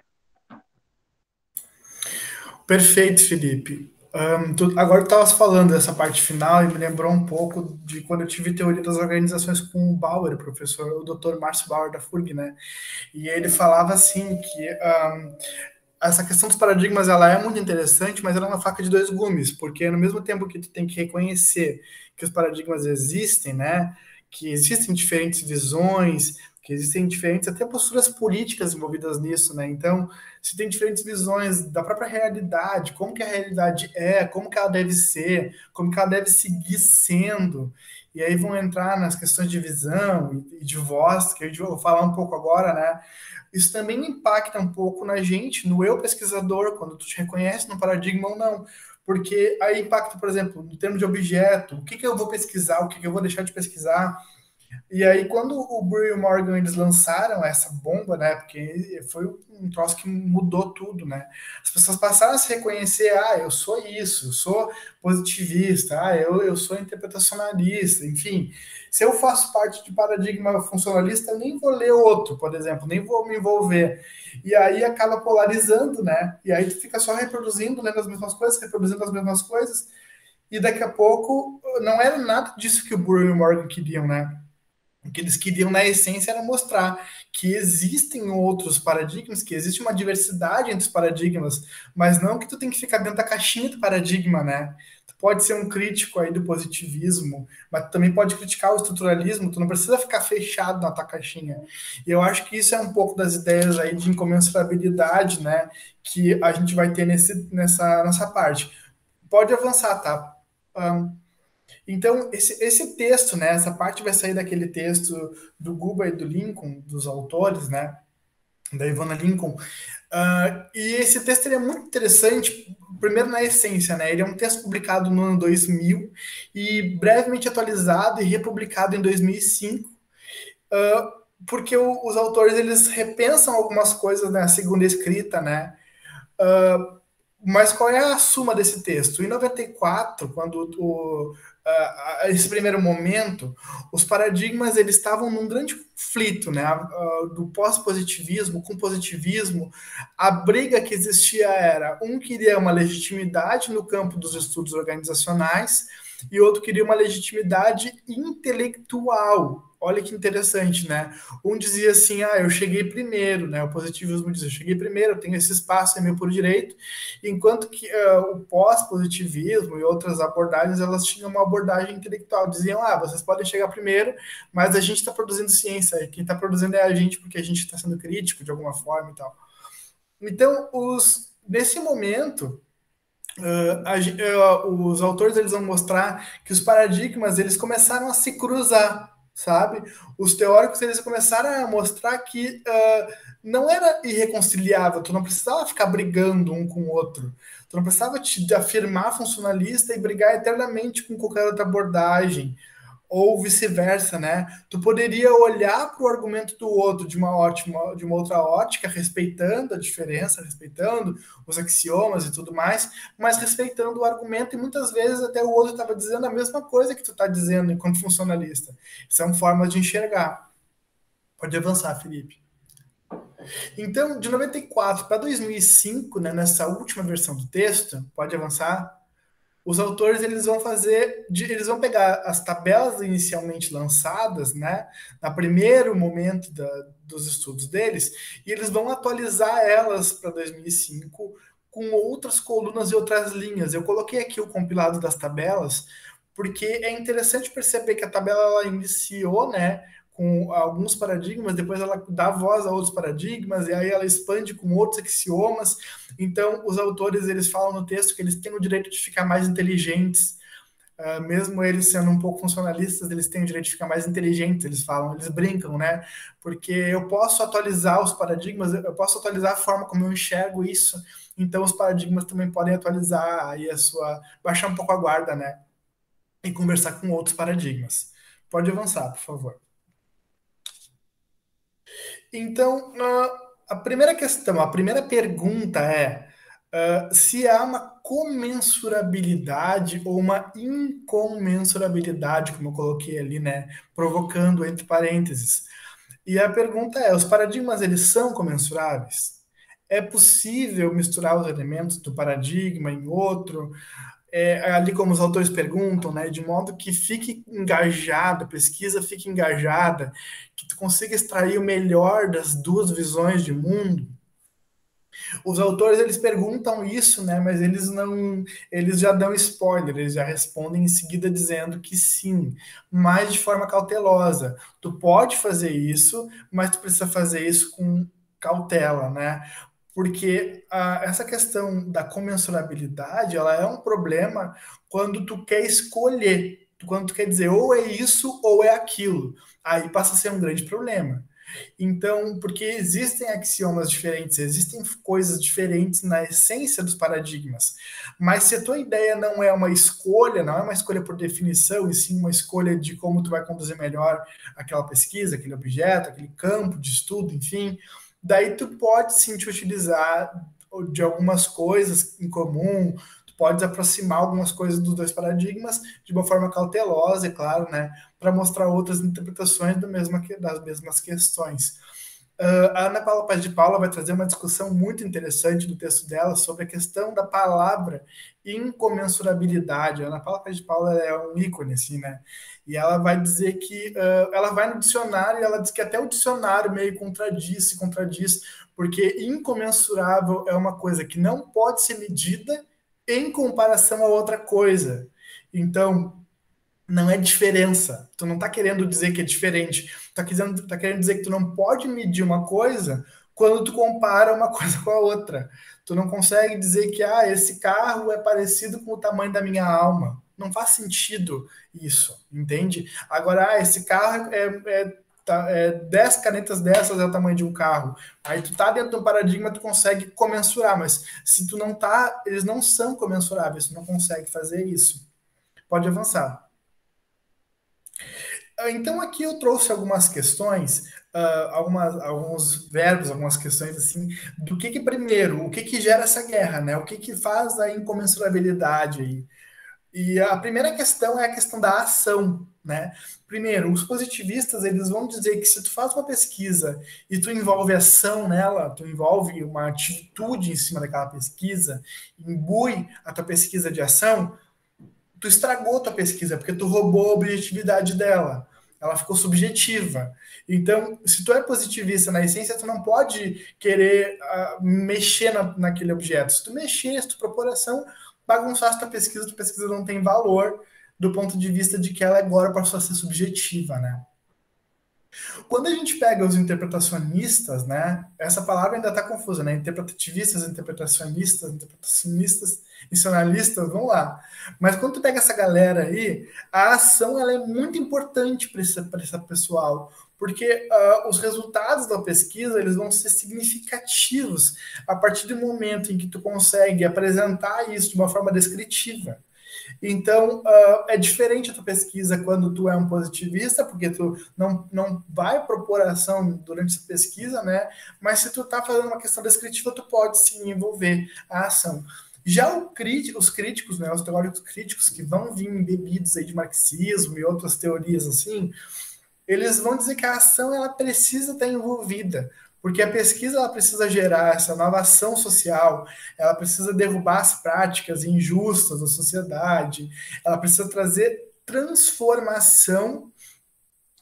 Perfeito, Felipe. Agora tu estavas falando dessa parte final e me lembrou um pouco de quando eu tive teoria das organizações com o Bauer, o Dr. Márcio Bauer da FURG, né? E ele falava assim que essa questão dos paradigmas ela é muito interessante, mas ela é uma faca de dois gumes, porque no mesmo tempo que tu tem que reconhecer que os paradigmas existem, né? Que existem diferentes visões, que existem diferentes até posturas políticas envolvidas nisso, né? Então, se tem diferentes visões da própria realidade, como que a realidade é, como que ela deve ser, como que ela deve seguir sendo, e aí vão entrar nas questões de visão e de voz, que eu vou falar um pouco agora, né? Isso também impacta um pouco na gente, no eu pesquisador, quando tu te reconhece no paradigma ou não. Porque aí impacta, por exemplo, no termo de objeto, o que que eu vou pesquisar, o que que eu vou deixar de pesquisar. E aí, quando o Bury e o Morgan eles lançaram essa bomba, né? Porque foi um troço que mudou tudo, né? As pessoas passaram a se reconhecer, eu sou isso, eu sou positivista, eu sou interpretacionalista, enfim. Se eu faço parte de paradigma funcionalista, eu nem vou ler outro, por exemplo, nem vou me envolver. E aí acaba polarizando, né? E aí tu fica só reproduzindo, lendo as mesmas coisas, reproduzindo as mesmas coisas, e daqui a pouco não era nada disso que o Bury e o Morgan queriam, né? O que eles queriam, na essência, era mostrar que existem outros paradigmas, que existe uma diversidade entre os paradigmas, mas não que tu tem que ficar dentro da caixinha do paradigma, né? Tu pode ser um crítico aí do positivismo, mas tu também pode criticar o estruturalismo, tu não precisa ficar fechado na tua caixinha. E eu acho que isso é um pouco das ideias aí de incomensurabilidade, né? Que a gente vai ter nessa parte. Pode avançar, tá? Então, esse texto, né, essa parte vai sair daquele texto do Guba e do Lincoln, dos autores, né, da Ivana Lincoln. E esse texto ele é muito interessante, primeiro na essência, né, ele é um texto publicado no ano 2000 e brevemente atualizado e republicado em 2005, porque os autores eles repensam algumas coisas na segunda escrita, né, mas qual é a suma desse texto? Em 94, quando esse primeiro momento, os paradigmas eles estavam num grande conflito, né? Do pós-positivismo com o positivismo, a briga que existia era um queria uma legitimidade no campo dos estudos organizacionais e outro queria uma legitimidade intelectual. Olha que interessante, né? Um dizia assim, eu cheguei primeiro, né? O positivismo dizia, eu cheguei primeiro, eu tenho esse espaço, é meu por direito, enquanto que o pós-positivismo e outras abordagens, elas tinham uma abordagem intelectual, diziam, vocês podem chegar primeiro, mas a gente está produzindo ciência, quem está produzindo é a gente, porque a gente está sendo crítico de alguma forma e tal. Então, nesse momento, os autores eles vão mostrar que os paradigmas eles começaram a se cruzar, sabe? Os teóricos eles começaram a mostrar que não era irreconciliável, tu não precisava ficar brigando um com o outro, tu não precisava te afirmar funcionalista e brigar eternamente com qualquer outra abordagem, ou vice-versa, né? Tu poderia olhar para o argumento do outro de uma outra ótica, respeitando a diferença, respeitando os axiomas e tudo mais, mas respeitando o argumento, e muitas vezes até o outro estava dizendo a mesma coisa que tu está dizendo enquanto funcionalista. São formas de enxergar. Pode avançar, Felipe. Então, de 94 para 2005, né, nessa última versão do texto, pode avançar, os autores eles vão pegar as tabelas inicialmente lançadas, né, no primeiro momento dos estudos deles, e eles vão atualizar elas para 2005 com outras colunas e outras linhas. Eu coloquei aqui o compilado das tabelas, porque é interessante perceber que a tabela ela iniciou, né, com alguns paradigmas, depois ela dá voz a outros paradigmas, e aí ela expande com outros axiomas. Então, os autores, eles falam no texto que eles têm o direito de ficar mais inteligentes, mesmo eles sendo um pouco funcionalistas, eles têm o direito de ficar mais inteligentes, eles falam, eles brincam, né? Porque eu posso atualizar os paradigmas, eu posso atualizar a forma como eu enxergo isso, então os paradigmas também podem atualizar aí baixar um pouco a guarda, né? E conversar com outros paradigmas. Pode avançar, por favor. Então, a primeira questão, a primeira pergunta é se há uma comensurabilidade ou uma incomensurabilidade, como eu coloquei ali, né? Provocando entre parênteses. E a pergunta é: os paradigmas eles são comensuráveis? É possível misturar os elementos do paradigma em outro? Ali como os autores perguntam, né, de modo que fique engajado, a pesquisa fique engajada, que tu consiga extrair o melhor das duas visões de mundo. Os autores eles perguntam isso, né, mas eles já dão spoiler, eles já respondem em seguida dizendo que sim, mas de forma cautelosa. Tu pode fazer isso, mas tu precisa fazer isso com cautela, né? Porque essa questão da comensurabilidade, ela é um problema quando tu quer escolher, quando tu quer dizer ou é isso ou é aquilo. Aí passa a ser um grande problema. Então, porque existem axiomas diferentes, existem coisas diferentes na essência dos paradigmas. Mas se a tua ideia não é uma escolha, não é uma escolha por definição, e sim uma escolha de como tu vai conduzir melhor aquela pesquisa, aquele objeto, aquele campo de estudo, enfim, daí tu pode sim te utilizar de algumas coisas em comum, tu pode aproximar algumas coisas dos dois paradigmas de uma forma cautelosa, é claro, né, para mostrar outras interpretações das mesmas questões. A Ana Paula Paz de Paula vai trazer uma discussão muito interessante no texto dela sobre a questão da palavra incomensurabilidade. A Ana Paula Paz de Paula é um ícone, assim, né? E ela vai dizer que ela vai no dicionário e ela diz que até o dicionário meio se contradiz, porque incomensurável é uma coisa que não pode ser medida em comparação a outra coisa. Então, não é diferença. Tu não tá querendo dizer que é diferente. Tá querendo dizer que tu não pode medir uma coisa quando tu compara uma coisa com a outra. Tu não consegue dizer que esse carro é parecido com o tamanho da minha alma. Não faz sentido isso, entende? Agora, esse carro é 10 canetas dessas é o tamanho de um carro. Aí tu tá dentro de um paradigma, tu consegue comensurar, mas se tu não tá, eles não são comensuráveis, tu não consegue fazer isso. Pode avançar. Então aqui eu trouxe algumas questões, alguns verbos, algumas questões assim, do que primeiro, o que gera essa guerra, né? O que faz a incomensurabilidade aí? E a primeira questão é a questão da ação, né? Primeiro, os positivistas, eles vão dizer que se tu faz uma pesquisa e tu envolve ação nela, tu envolve uma atitude em cima daquela pesquisa, imbui a tua pesquisa de ação, tu estragou tua pesquisa, porque tu roubou a objetividade dela. Ela ficou subjetiva. Então, se tu é positivista na essência, tu não pode querer mexer naquele objeto. Se tu mexer, se tu propor ação, bagunçar tua pesquisa não tem valor do ponto de vista de que ela agora passou a ser subjetiva, né? Quando a gente pega os interpretacionistas, né? Essa palavra ainda está confusa, né? Interpretativistas, interpretacionistas, nacionalistas, vamos lá. Mas quando tu pega essa galera aí, a ação ela é muito importante para esse pessoal, porque os resultados da pesquisa eles vão ser significativos a partir do momento em que tu consegue apresentar isso de uma forma descritiva. Então, é diferente a tua pesquisa quando tu é um positivista, porque tu não vai propor ação durante essa pesquisa, né? Mas se tu tá fazendo uma questão descritiva, tu pode sim envolver a ação. Já os críticos, né, os teóricos críticos que vão vir embebidos aí de marxismo e outras teorias assim, eles vão dizer que a ação ela precisa estar envolvida, porque a pesquisa ela precisa gerar essa nova ação social, ela precisa derrubar as práticas injustas da sociedade, ela precisa trazer transformação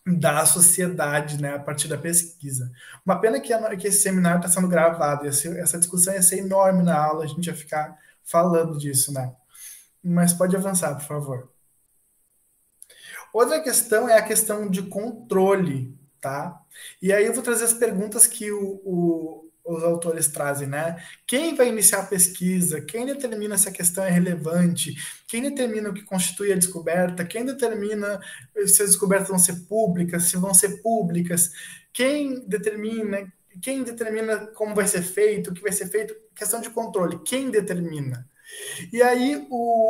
da sociedade, né, a partir da pesquisa. Uma pena que esse seminário está sendo gravado, essa discussão ia ser enorme na aula, a gente ia ficar falando disso, né? Mas pode avançar, por favor. Outra questão é a questão de controle, tá? E aí eu vou trazer as perguntas que os autores trazem, né? Quem vai iniciar a pesquisa? Quem determina se a questão é relevante? Quem determina o que constitui a descoberta? Quem determina se as descobertas vão ser públicas, se vão ser públicas? Quem determina como vai ser feito, o que vai ser feito? Questão de controle. Quem determina? E aí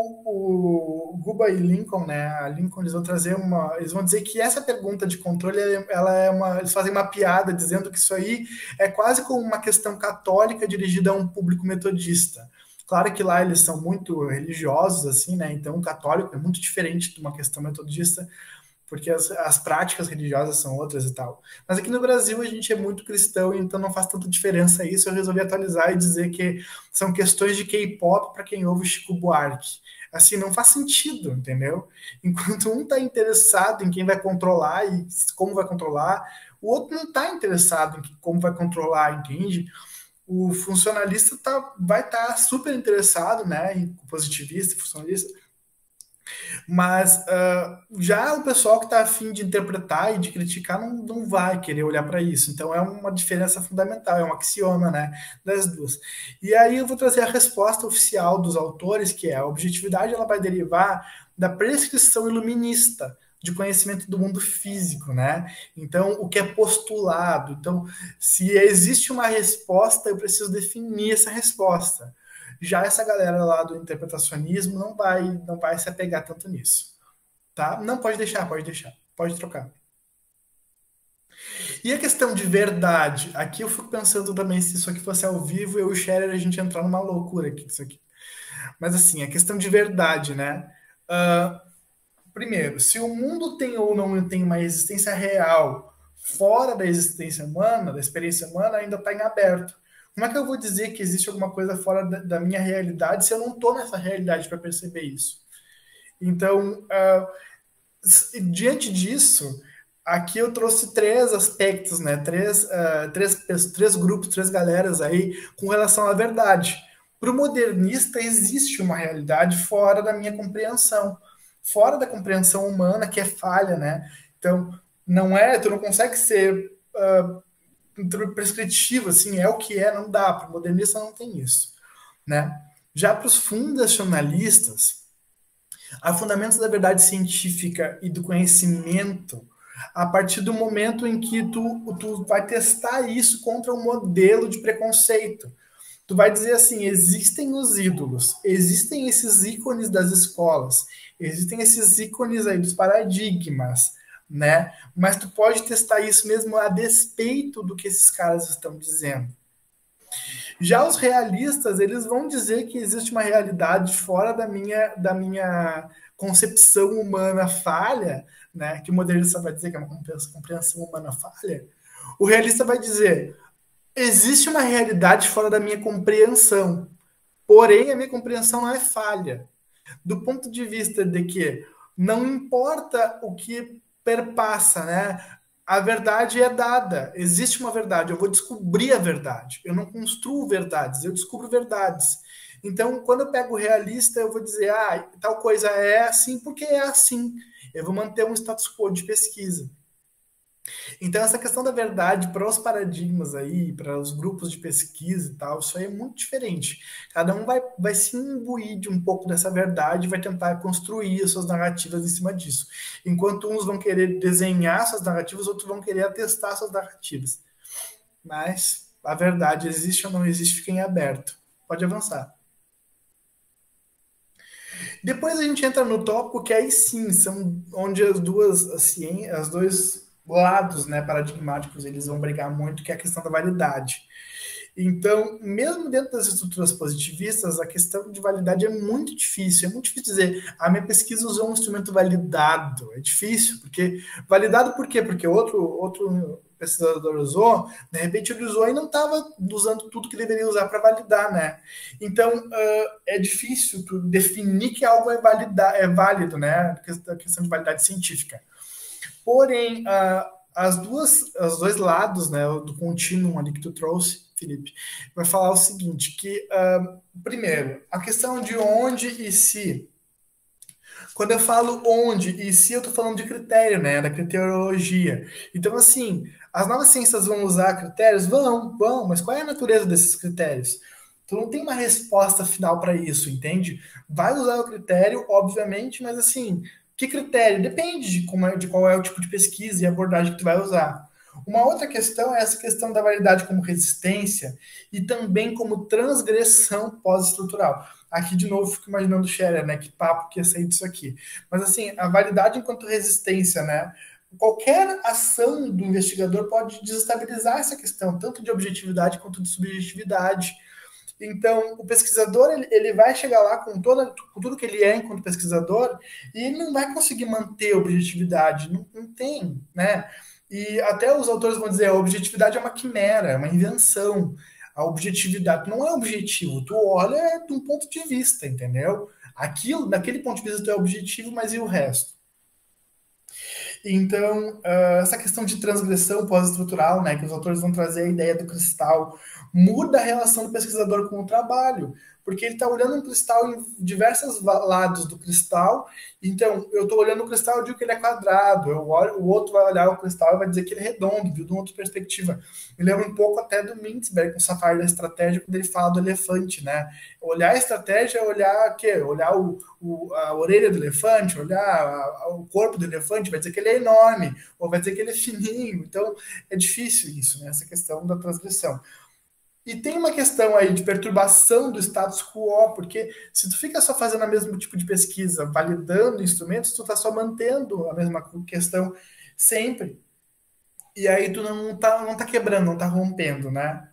o Guba e Lincoln, né? A Lincoln eles vão trazer eles vão dizer que essa pergunta de controle, eles fazem uma piada dizendo que isso aí é quase como uma questão católica dirigida a um público metodista. Claro que lá eles são muito religiosos, assim, né? Então o católico é muito diferente de uma questão metodista, porque as práticas religiosas são outras e tal. Mas aqui no Brasil a gente é muito cristão, então não faz tanta diferença isso. Eu resolvi atualizar e dizer que são questões de K-pop para quem ouve Chico Buarque. Assim, não faz sentido, entendeu? Enquanto um está interessado em quem vai controlar e como vai controlar, o outro não está interessado em como vai controlar, entende? O funcionalista vai estar super interessado, né, em positivista, funcionalista, mas já o pessoal que está afim de interpretar e de criticar não vai querer olhar para isso. Então é uma diferença fundamental, é um axioma, né, das duas. E aí eu vou trazer a resposta oficial dos autores, que é a objetividade ela vai derivar da prescrição iluminista de conhecimento do mundo físico, né? Então, o que é postulado. Então, se existe uma resposta, eu preciso definir essa resposta. Já essa galera lá do interpretacionismo não vai se apegar tanto nisso, tá? Não, pode deixar, pode trocar. E a questão de verdade, aqui eu fico pensando também se isso aqui fosse ao vivo, eu e o Scherer a gente entrar numa loucura aqui isso aqui. Mas assim, a questão de verdade, né? Primeiro, se o mundo tem ou não tem uma existência real fora da existência humana, da experiência humana, ainda está em aberto. Como é que eu vou dizer que existe alguma coisa fora da minha realidade se eu não estou nessa realidade para perceber isso? Então, diante disso, aqui eu trouxe três aspectos, né? Três grupos, três galeras aí com relação à verdade. Para o modernista, existe uma realidade fora da minha compreensão, fora da compreensão humana, que é falha, né? Então, tu não consegue ser prescritivo, assim, é o que é, não dá. Para o modernista não tem isso, né? Já para os fundacionalistas, há fundamentos da verdade científica e do conhecimento a partir do momento em que tu vai testar isso contra um modelo de preconceito. Tu vai dizer assim, existem os ídolos, existem esses ícones das escolas, existem esses ícones aí dos paradigmas, né? Mas tu pode testar isso mesmo a despeito do que esses caras estão dizendo. Já os realistas, eles vão dizer que existe uma realidade fora da minha concepção humana falha, né? Que o modernista vai dizer que é uma compreensão humana falha. O realista vai dizer, existe uma realidade fora da minha compreensão, porém a minha compreensão não é falha. Do ponto de vista de que não importa o que perpassa, né? A verdade é dada, existe uma verdade, eu vou descobrir a verdade. Eu não construo verdades, eu descubro verdades. Então, quando eu pego o realista, eu vou dizer, tal coisa é assim porque é assim. Eu vou manter um status quo de pesquisa. Então, essa questão da verdade para os paradigmas aí, para os grupos de pesquisa e tal, isso aí é muito diferente. Cada um vai se imbuir de um pouco dessa verdade e vai tentar construir as suas narrativas em cima disso. Enquanto uns vão querer desenhar suas narrativas, outros vão querer atestar suas narrativas. Mas a verdade existe ou não existe, fica em aberto. Pode avançar. Depois a gente entra no tópico que aí sim, são onde as dois lados, né, paradigmáticos, eles vão brigar muito, que é a questão da validade. Então, mesmo dentro das estruturas positivistas, a questão de validade é muito difícil. É muito difícil dizer, a minha pesquisa usou um instrumento validado. É difícil, porque... Validado por quê? Porque outro pesquisador usou, de repente ele usou e não estava usando tudo que deveria usar para validar, né? Então, é difícil tu definir que algo é válido, né? A questão de validade científica. Porém, os dois lados, né, do contínuo ali que tu trouxe, Felipe, vai falar o seguinte, que, primeiro, a questão de onde e se. Quando eu falo onde e se, eu estou falando de critério, né, da criteriologia. Então, assim, as novas ciências vão usar critérios? Vão, mas qual é a natureza desses critérios? Tu não tem uma resposta final para isso, entende? Vai usar o critério, obviamente, mas assim, que critério? Depende de qual é o tipo de pesquisa e abordagem que tu vai usar. Uma outra questão é essa questão da validade como resistência e também como transgressão pós-estrutural. Aqui, de novo, fico imaginando o Scherer, né? Que papo que ia sair disso aqui. Mas, assim, a validade enquanto resistência, né? Qualquer ação do investigador pode desestabilizar essa questão, tanto de objetividade quanto de subjetividade. Então, o pesquisador ele vai chegar lá com tudo que ele é enquanto pesquisador e ele não vai conseguir manter a objetividade, não tem, né? E até os autores vão dizer, a objetividade é uma quimera, é uma invenção. A objetividade não é objetivo, tu olha de um ponto de vista, entendeu? Aquilo, daquele ponto de vista, tu é objetivo, mas e o resto? Então, essa questão de transgressão pós-estrutural, né, que os autores vão trazer a ideia do cristal, muda a relação do pesquisador com o trabalho, porque ele está olhando um cristal em diversos lados do cristal. Então, eu estou olhando o cristal e digo que ele é quadrado, o outro vai olhar o cristal e vai dizer que ele é redondo, viu de uma outra perspectiva. Me lembra um pouco até do Mintzberg, com o Safari da estratégia, quando ele fala do elefante, né? Olhar a estratégia é olhar o quê? Olhar a orelha do elefante, olhar o corpo do elefante, vai dizer que ele é enorme, ou vai dizer que ele é fininho. Então, é difícil isso, né? Essa questão da transgressão. E tem uma questão aí de perturbação do status quo, porque se tu fica só fazendo o mesmo tipo de pesquisa, validando instrumentos, tu tá só mantendo a mesma questão sempre. E aí tu não tá quebrando, não tá rompendo, né?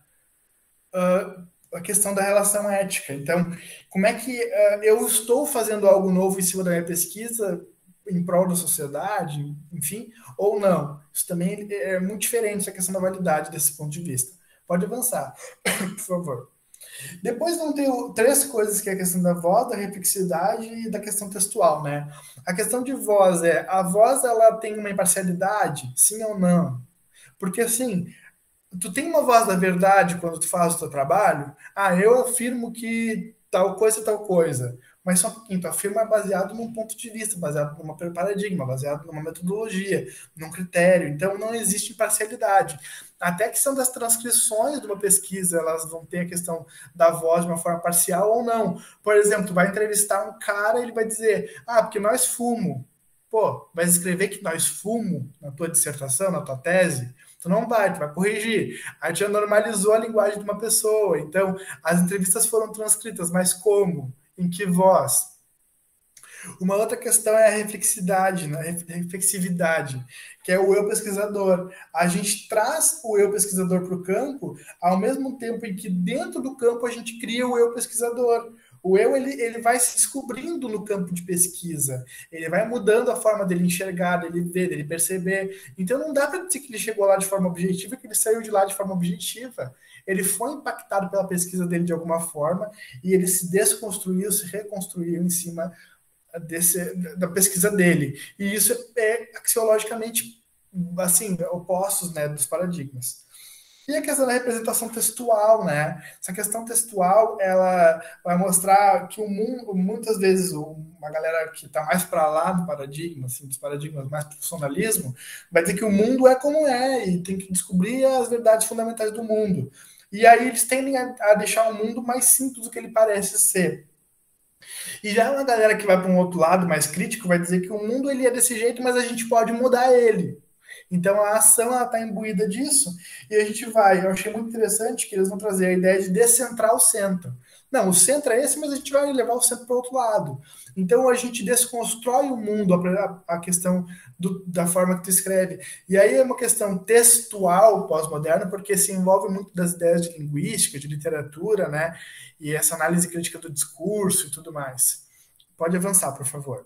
A questão da relação ética. Então, como é que eu estou fazendo algo novo em cima da minha pesquisa em prol da sociedade, enfim, ou não? Isso também é muito diferente, essa questão da validade desse ponto de vista. Pode avançar, por favor. Depois vão ter três coisas, que é a questão da voz, da reflexividade e da questão textual, né? A questão de voz a voz ela tem uma imparcialidade, sim ou não? Porque assim, tu tem uma voz da verdade quando tu faz o teu trabalho? Ah, eu afirmo que tal coisa é tal coisa. Mas só um pouquinho, tu afirma baseado num ponto de vista, baseado num paradigma, baseado numa metodologia, num critério. Então não existe imparcialidade. Até a questão das transcrições de uma pesquisa, elas vão ter a questão da voz de uma forma parcial ou não. Por exemplo, tu vai entrevistar um cara, ele vai dizer, porque nós fumo. Pô, vai escrever que nós fumo na tua dissertação, na tua tese? Tu não vai, tu vai corrigir. A gente já normalizou a linguagem de uma pessoa. Então, as entrevistas foram transcritas, mas como? Em que voz? Uma outra questão é a reflexividade, né? Reflexividade, que é o eu pesquisador. A gente traz o eu pesquisador para o campo, ao mesmo tempo em que dentro do campo a gente cria o eu pesquisador. O eu ele vai se descobrindo no campo de pesquisa, ele vai mudando a forma dele enxergar, dele ver, dele perceber. Então não dá para dizer que ele chegou lá de forma objetiva, que ele saiu de lá de forma objetiva. Ele foi impactado pela pesquisa dele de alguma forma e ele se desconstruiu, se reconstruiu em cima da pesquisa dele. E isso é axiologicamente assim, opostos, né, dos paradigmas. E a questão da representação textual, né? Essa questão textual, ela vai mostrar que o mundo, muitas vezes, uma galera que está mais para lá do paradigma, assim, dos paradigmas mais do funcionalismo, vai dizer que o mundo é como é e tem que descobrir as verdades fundamentais do mundo. E aí eles tendem a deixar o mundo mais simples do que ele parece ser. E já uma galera que vai para um outro lado mais crítico vai dizer que o mundo ele é desse jeito, mas a gente pode mudar ele. Então a ação está imbuída disso e a gente vai. Eu achei muito interessante que eles vão trazer a ideia de descentrar o centro. Não, o centro é esse, mas a gente vai levar o centro para o outro lado. Então a gente desconstrói o mundo, a questão da forma que tu escreve. E aí é uma questão textual pós-moderna, porque se envolve muito das ideias de linguística, de literatura, né? E essa análise crítica do discurso e tudo mais. Pode avançar, por favor.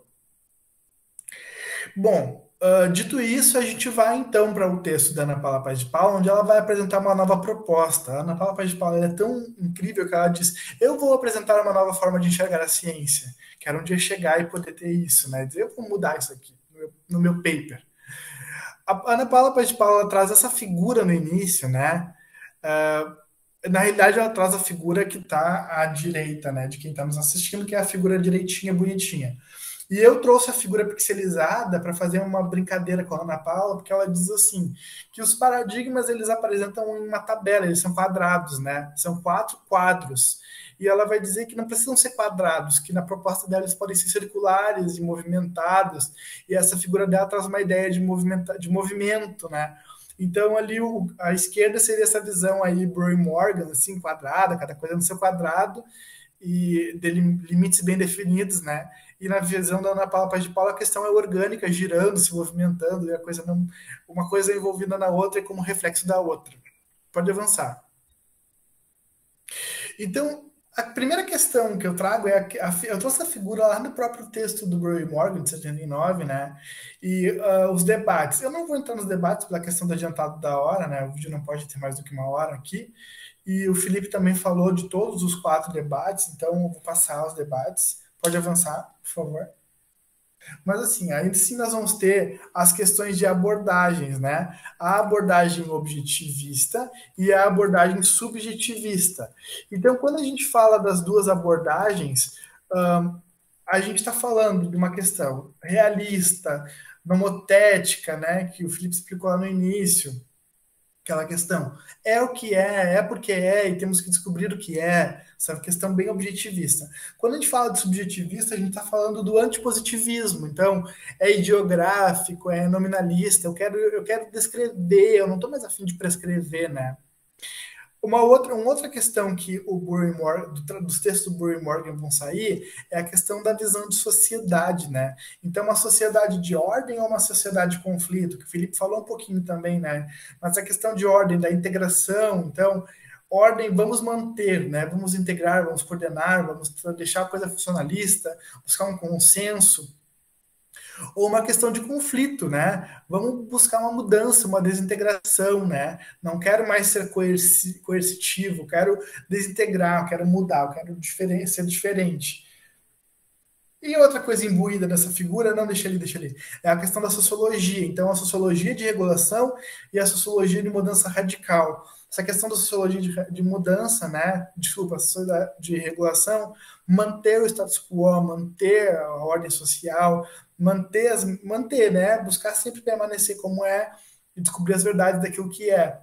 Bom, dito isso, a gente vai então para o texto da Ana Paula Paz de Paula, onde ela vai apresentar uma nova proposta. A Ana Paula Paz de Paula é tão incrível que ela diz: eu vou apresentar uma nova forma de enxergar a ciência. Quero um dia chegar e poder ter isso, né? Dizer, eu vou mudar isso aqui no meu paper. A Ana Paula Paz de Paula traz essa figura no início, né? Na realidade, ela traz a figura que está à direita, né? De quem está nos assistindo, que é a figura direitinha, bonitinha. E eu trouxe a figura pixelizada para fazer uma brincadeira com a Ana Paula, porque ela diz assim, que os paradigmas eles apresentam em uma tabela, eles são quadrados, né? São 4 quadros. E ela vai dizer que não precisam ser quadrados, que na proposta dela eles podem ser circulares e movimentados. E essa figura dela traz uma ideia de movimento, né? Então, ali a esquerda seria essa visão aí, Breuer Morgan, assim, quadrada, cada coisa no seu quadrado, e de limites bem definidos, né? E na visão da Ana Paula Paz de Paula, a questão é orgânica, girando, se movimentando, e a coisa não, uma coisa envolvida na outra e como reflexo da outra. Pode avançar. Então, a primeira questão que eu trago é eu trouxe a figura lá no próprio texto do Breuer Morgan, de 79, né? E os debates. Eu não vou entrar nos debates pela questão do adiantado da hora, né? O vídeo não pode ter mais do que uma hora aqui. E o Felipe também falou de todos os 4 debates, então eu vou passar os debates. Pode avançar, por favor. Mas assim, ainda assim nós vamos ter as questões de abordagens, né? A abordagem objetivista e a abordagem subjetivista. Então, quando a gente fala das duas abordagens, a gente está falando de uma questão realista, nomotética, né? Que o Felipe explicou lá no início, aquela questão. É o que é porque é, e temos que descobrir o que é, essa questão bem objetivista. Quando a gente fala de subjetivista, a gente está falando do antipositivismo, então é ideográfico, é nominalista, eu quero descrever, eu não estou mais afim de prescrever, né? Uma outra questão que o dos textos do Breuer Morgan vão sair é a questão da visão de sociedade, né? Então, uma sociedade de ordem ou uma sociedade de conflito, que o Felipe falou um pouquinho também, né? Mas a questão de ordem, da integração, então, ordem, vamos manter, né? Vamos integrar, vamos coordenar, vamos deixar a coisa funcionalista, buscar um consenso, ou uma questão de conflito, né? Vamos buscar uma mudança, uma desintegração, né? Não quero mais ser coercitivo, quero desintegrar, quero mudar, quero ser diferente. E outra coisa imbuída nessa figura, não, deixa ali, é a questão da sociologia. Então, a sociologia de regulação e a sociologia de mudança radical. Essa questão da sociologia de mudança, né? Desculpa, a sociologia de regulação, manter o status quo, manter a ordem social, manter, né? Buscar sempre permanecer como é e descobrir as verdades daquilo que é.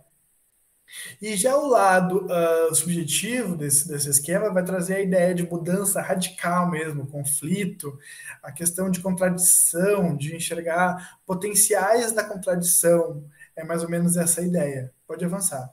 E já o lado subjetivo desse esquema vai trazer a ideia de mudança radical mesmo, conflito, a questão de contradição, de enxergar potenciais da contradição. É mais ou menos essa a ideia. Pode avançar.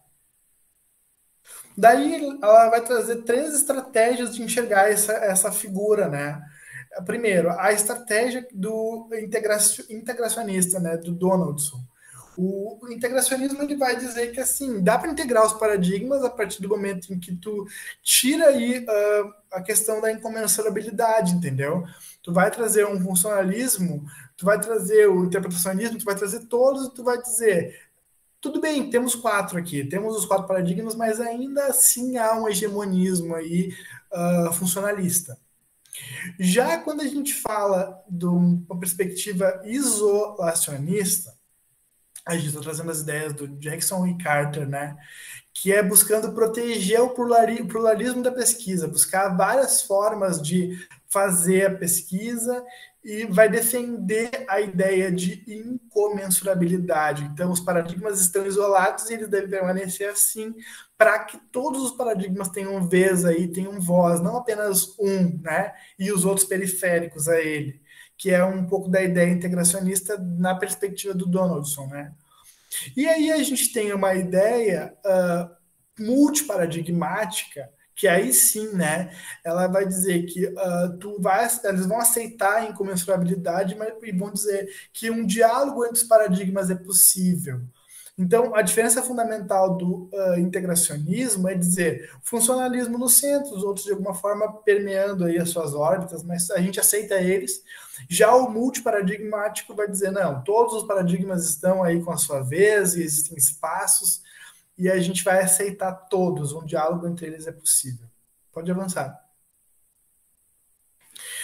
Daí ela vai trazer 3 estratégias de enxergar essa figura, né? Primeiro, a estratégia do integracionista, né, do Donaldson. O integracionismo ele vai dizer que assim dá para integrar os paradigmas a partir do momento em que tu tira aí a questão da incomensurabilidade, entendeu? Tu vai trazer um funcionalismo, tu vai trazer o interpretacionismo, tu vai trazer todos e tu vai dizer tudo bem, temos 4 aqui, temos os 4 paradigmas, mas ainda assim há um hegemonismo aí funcionalista. Já quando a gente fala de uma perspectiva isolacionista, a gente está trazendo as ideias do Jackson e Carter, né? Que é buscando proteger o pluralismo da pesquisa, buscar várias formas de fazer a pesquisa e vai defender a ideia de incomensurabilidade. Então, os paradigmas estão isolados e eles devem permanecer assim para que todos os paradigmas tenham vez aí, tenham voz, não apenas um, né? E os outros periféricos a ele, que é um pouco da ideia integracionista na perspectiva do Donaldson, né? E aí a gente tem uma ideia multiparadigmática, que aí sim, né, ela vai dizer que eles vão aceitar a incomensurabilidade, mas e vão dizer que um diálogo entre os paradigmas é possível. Então, a diferença fundamental do integracionismo é dizer funcionalismo no centro, os outros de alguma forma permeando aí as suas órbitas, mas a gente aceita eles. Já o multiparadigmático vai dizer, não, todos os paradigmas estão aí com a sua vez, e existem espaços, e a gente vai aceitar todos, um diálogo entre eles é possível. Pode avançar.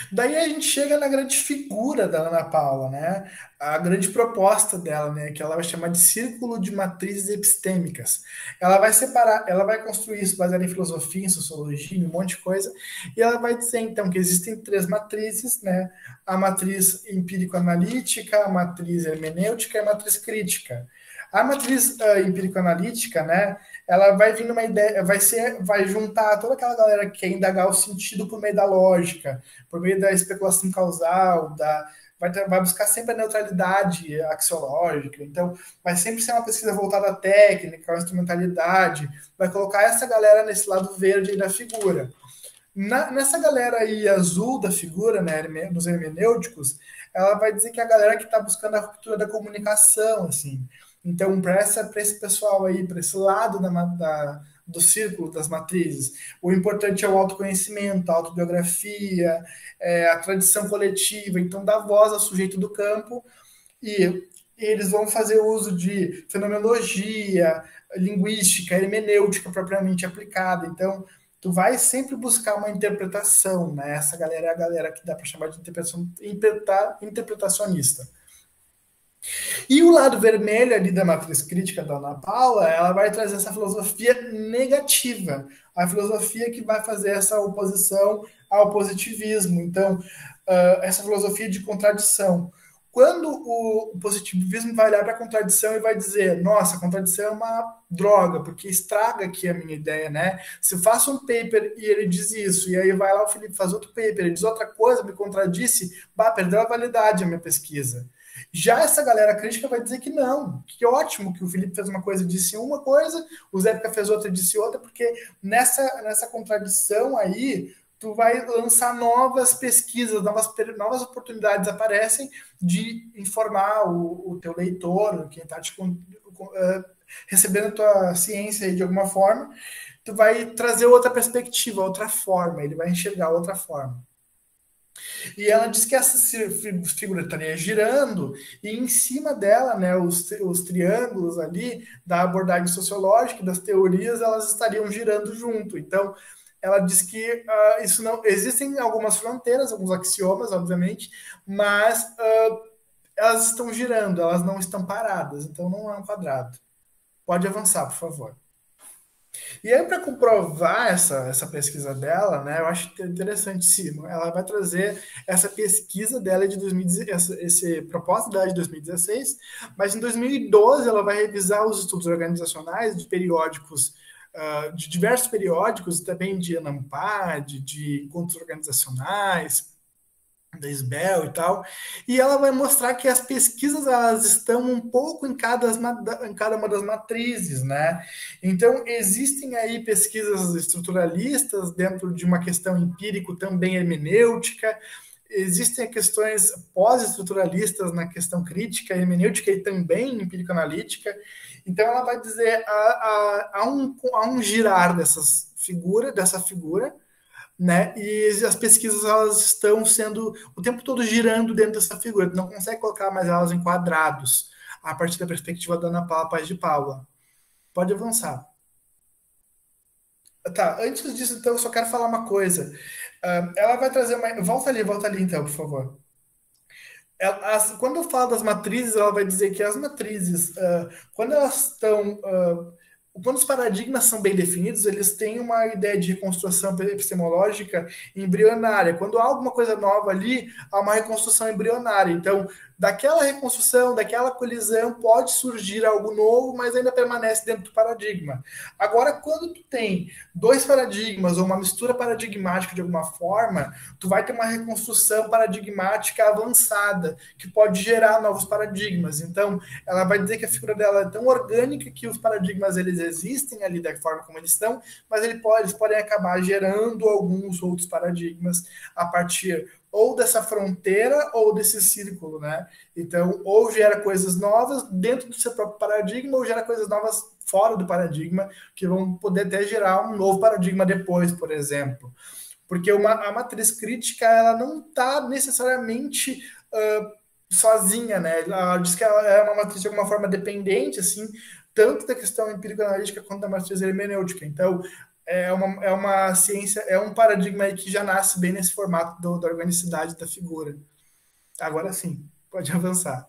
Daí a gente chega na grande figura da Ana Paula, né? A grande proposta dela, né? Que ela vai chamar de círculo de matrizes epistêmicas. Ela vai separar, ela vai construir isso baseado em filosofia, em sociologia, em um monte de coisa, e ela vai dizer então que existem três matrizes, né? A matriz empírico-analítica, a matriz hermenêutica e a matriz crítica. A matriz empírico-analítica, né? Ela vai vir numa ideia, vai juntar toda aquela galera que quer indagar o sentido por meio da lógica, por meio da especulação causal, vai buscar sempre a neutralidade axiológica. Então, vai sempre ser uma pesquisa voltada à técnica, à instrumentalidade, vai colocar essa galera nesse lado verde da figura. Nessa galera aí azul da figura, né, nos hermenêuticos, ela vai dizer que é a galera que está buscando a ruptura da comunicação, assim. Então, para esse pessoal aí, para esse lado do círculo das matrizes, o importante é o autoconhecimento, a autobiografia, a tradição coletiva, então dá voz ao sujeito do campo e eles vão fazer uso de fenomenologia, linguística, hermenêutica propriamente aplicada. Então, tu vai sempre buscar uma interpretação, né? Essa galera é a galera que dá para chamar de interpretacionista. E o lado vermelho ali da matriz crítica da Ana Paula, ela vai trazer essa filosofia negativa, a filosofia que vai fazer essa oposição ao positivismo. Então, essa filosofia de contradição. Quando o positivismo vai olhar para a contradição e vai dizer, nossa, a contradição é uma droga, porque estraga aqui a minha ideia, né? Se eu faço um paper e ele diz isso, e aí vai lá o Felipe faz outro paper, ele diz outra coisa, me contradisse, perdeu a validade a minha pesquisa. Já essa galera crítica vai dizer que não, que ótimo que o Felipe fez uma coisa e disse uma coisa, o Zépica fez outra e disse outra, porque nessa contradição aí, tu vai lançar novas pesquisas, novas oportunidades aparecem de informar o teu leitor, quem está recebendo a tua ciência aí de alguma forma, tu vai trazer outra perspectiva, outra forma, ele vai enxergar outra forma. E ela diz que essa figura estaria girando e em cima dela, né, os triângulos ali da abordagem sociológica, das teorias, elas estariam girando junto. Então, ela diz que isso não existem algumas fronteiras, alguns axiomas, obviamente, mas elas estão girando, elas não estão paradas, então não é um quadrado. Pode avançar, por favor. E aí, para comprovar essa pesquisa dela, né, eu acho interessantíssimo. Ela vai trazer essa pesquisa dela de 2016, esse proposta dela de 2016, mas em 2012 ela vai revisar os estudos organizacionais de periódicos, de diversos periódicos, também de ANAMPAD, de encontros organizacionais, da SBEL e tal, e ela vai mostrar que as pesquisas elas estão um pouco em cada uma das matrizes, né? Então existem aí pesquisas estruturalistas dentro de uma questão empírico também hermenêutica, existem questões pós-estruturalistas na questão crítica, hermenêutica e também empírico-analítica. Então ela vai dizer há um girar dessa figura, né? E as pesquisas elas estão sendo o tempo todo girando dentro dessa figura. Tu não consegue colocar mais elas em quadrados a partir da perspectiva da Ana Paula Paz de Paula. Pode avançar. Tá, antes disso, então, eu só quero falar uma coisa. Ela vai trazer uma. Volta ali, então, por favor. Quando eu falo das matrizes, ela vai dizer que as matrizes, quando elas estão. Quando os paradigmas são bem definidos, eles têm uma ideia de reconstrução epistemológica embrionária. Quando há alguma coisa nova ali, há uma reconstrução embrionária. Então, daquela reconstrução, daquela colisão, pode surgir algo novo, mas ainda permanece dentro do paradigma. Agora, quando tu tem dois paradigmas ou uma mistura paradigmática de alguma forma, tu vai ter uma reconstrução paradigmática avançada, que pode gerar novos paradigmas. Então, ela vai dizer que a figura dela é tão orgânica que os paradigmas eles existem ali da forma como eles estão, mas eles podem acabar gerando alguns outros paradigmas a partir ou dessa fronteira ou desse círculo, né? Então, ou gera coisas novas dentro do seu próprio paradigma, ou gera coisas novas fora do paradigma, que vão poder até gerar um novo paradigma depois, por exemplo. Porque a matriz crítica, ela não está necessariamente sozinha, né? Ela diz que ela é uma matriz de alguma forma dependente, assim, tanto da questão empírico-analítica quanto da matriz hermenêutica. Então, é uma ciência, é um paradigma aí que já nasce bem nesse formato da organicidade da figura. Agora sim, pode avançar.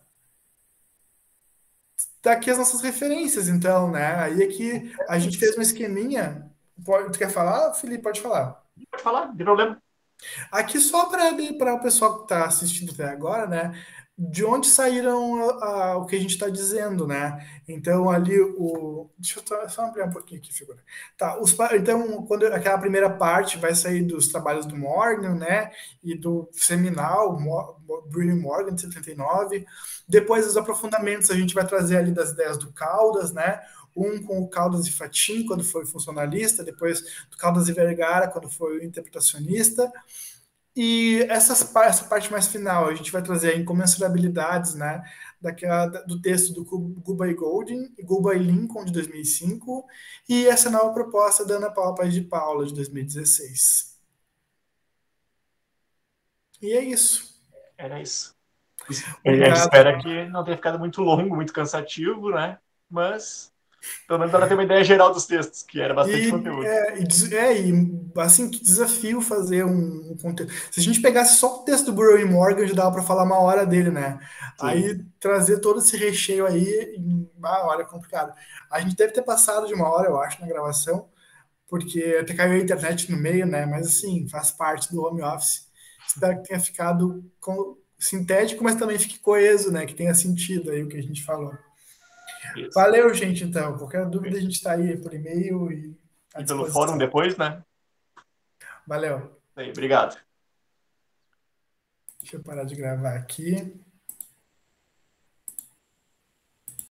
Tá aqui as nossas referências, então, né? Aí é que a gente fez um esqueminha. Tu quer falar, Felipe? Pode falar. Pode falar, não tem problema. Aqui só para o pessoal que está assistindo até agora, né? De onde saíram o que a gente está dizendo, né? Então ali o, deixa eu só ampliar um pouquinho aqui, figura. Tá, então quando aquela primeira parte vai sair dos trabalhos do Morgan, né? E do seminal Bruno Morgan de 79. Depois os aprofundamentos a gente vai trazer ali das ideias do Caldas, né? Um com o Caldas e Fatim, quando foi funcionalista, depois do Caldas e Vergara, quando foi o interpretacionista. E essa parte mais final, a gente vai trazer a incomensurabilidades, né, do texto do Guba e Goldin, Guba e Lincoln, de 2005, e essa nova proposta da Ana Paula Paes de Paula, de 2016. E é isso. Era isso. A gente Obrigado. espera que não tenha ficado muito longo, muito cansativo, né? Mas pelo menos dá para ter uma ideia geral dos textos, que era bastante conteúdo. Assim, que desafio fazer um conteúdo. Se a gente pegasse só o texto do Burrow e Morgan, já dava para falar uma hora dele, né? Sim. Aí trazer todo esse recheio aí, em uma hora é complicado. A gente deve ter passado de uma hora, eu acho, na gravação, porque até caiu a internet no meio, né? Mas assim, faz parte do home office. Espero que tenha ficado sintético, mas também fique coeso, né? Que tenha sentido aí o que a gente falou. Isso. Valeu, gente, então. Qualquer dúvida a gente está aí por e-mail e à E pelo fórum disposição. depois, né? Valeu. Aí, obrigado. Deixa eu parar de gravar aqui.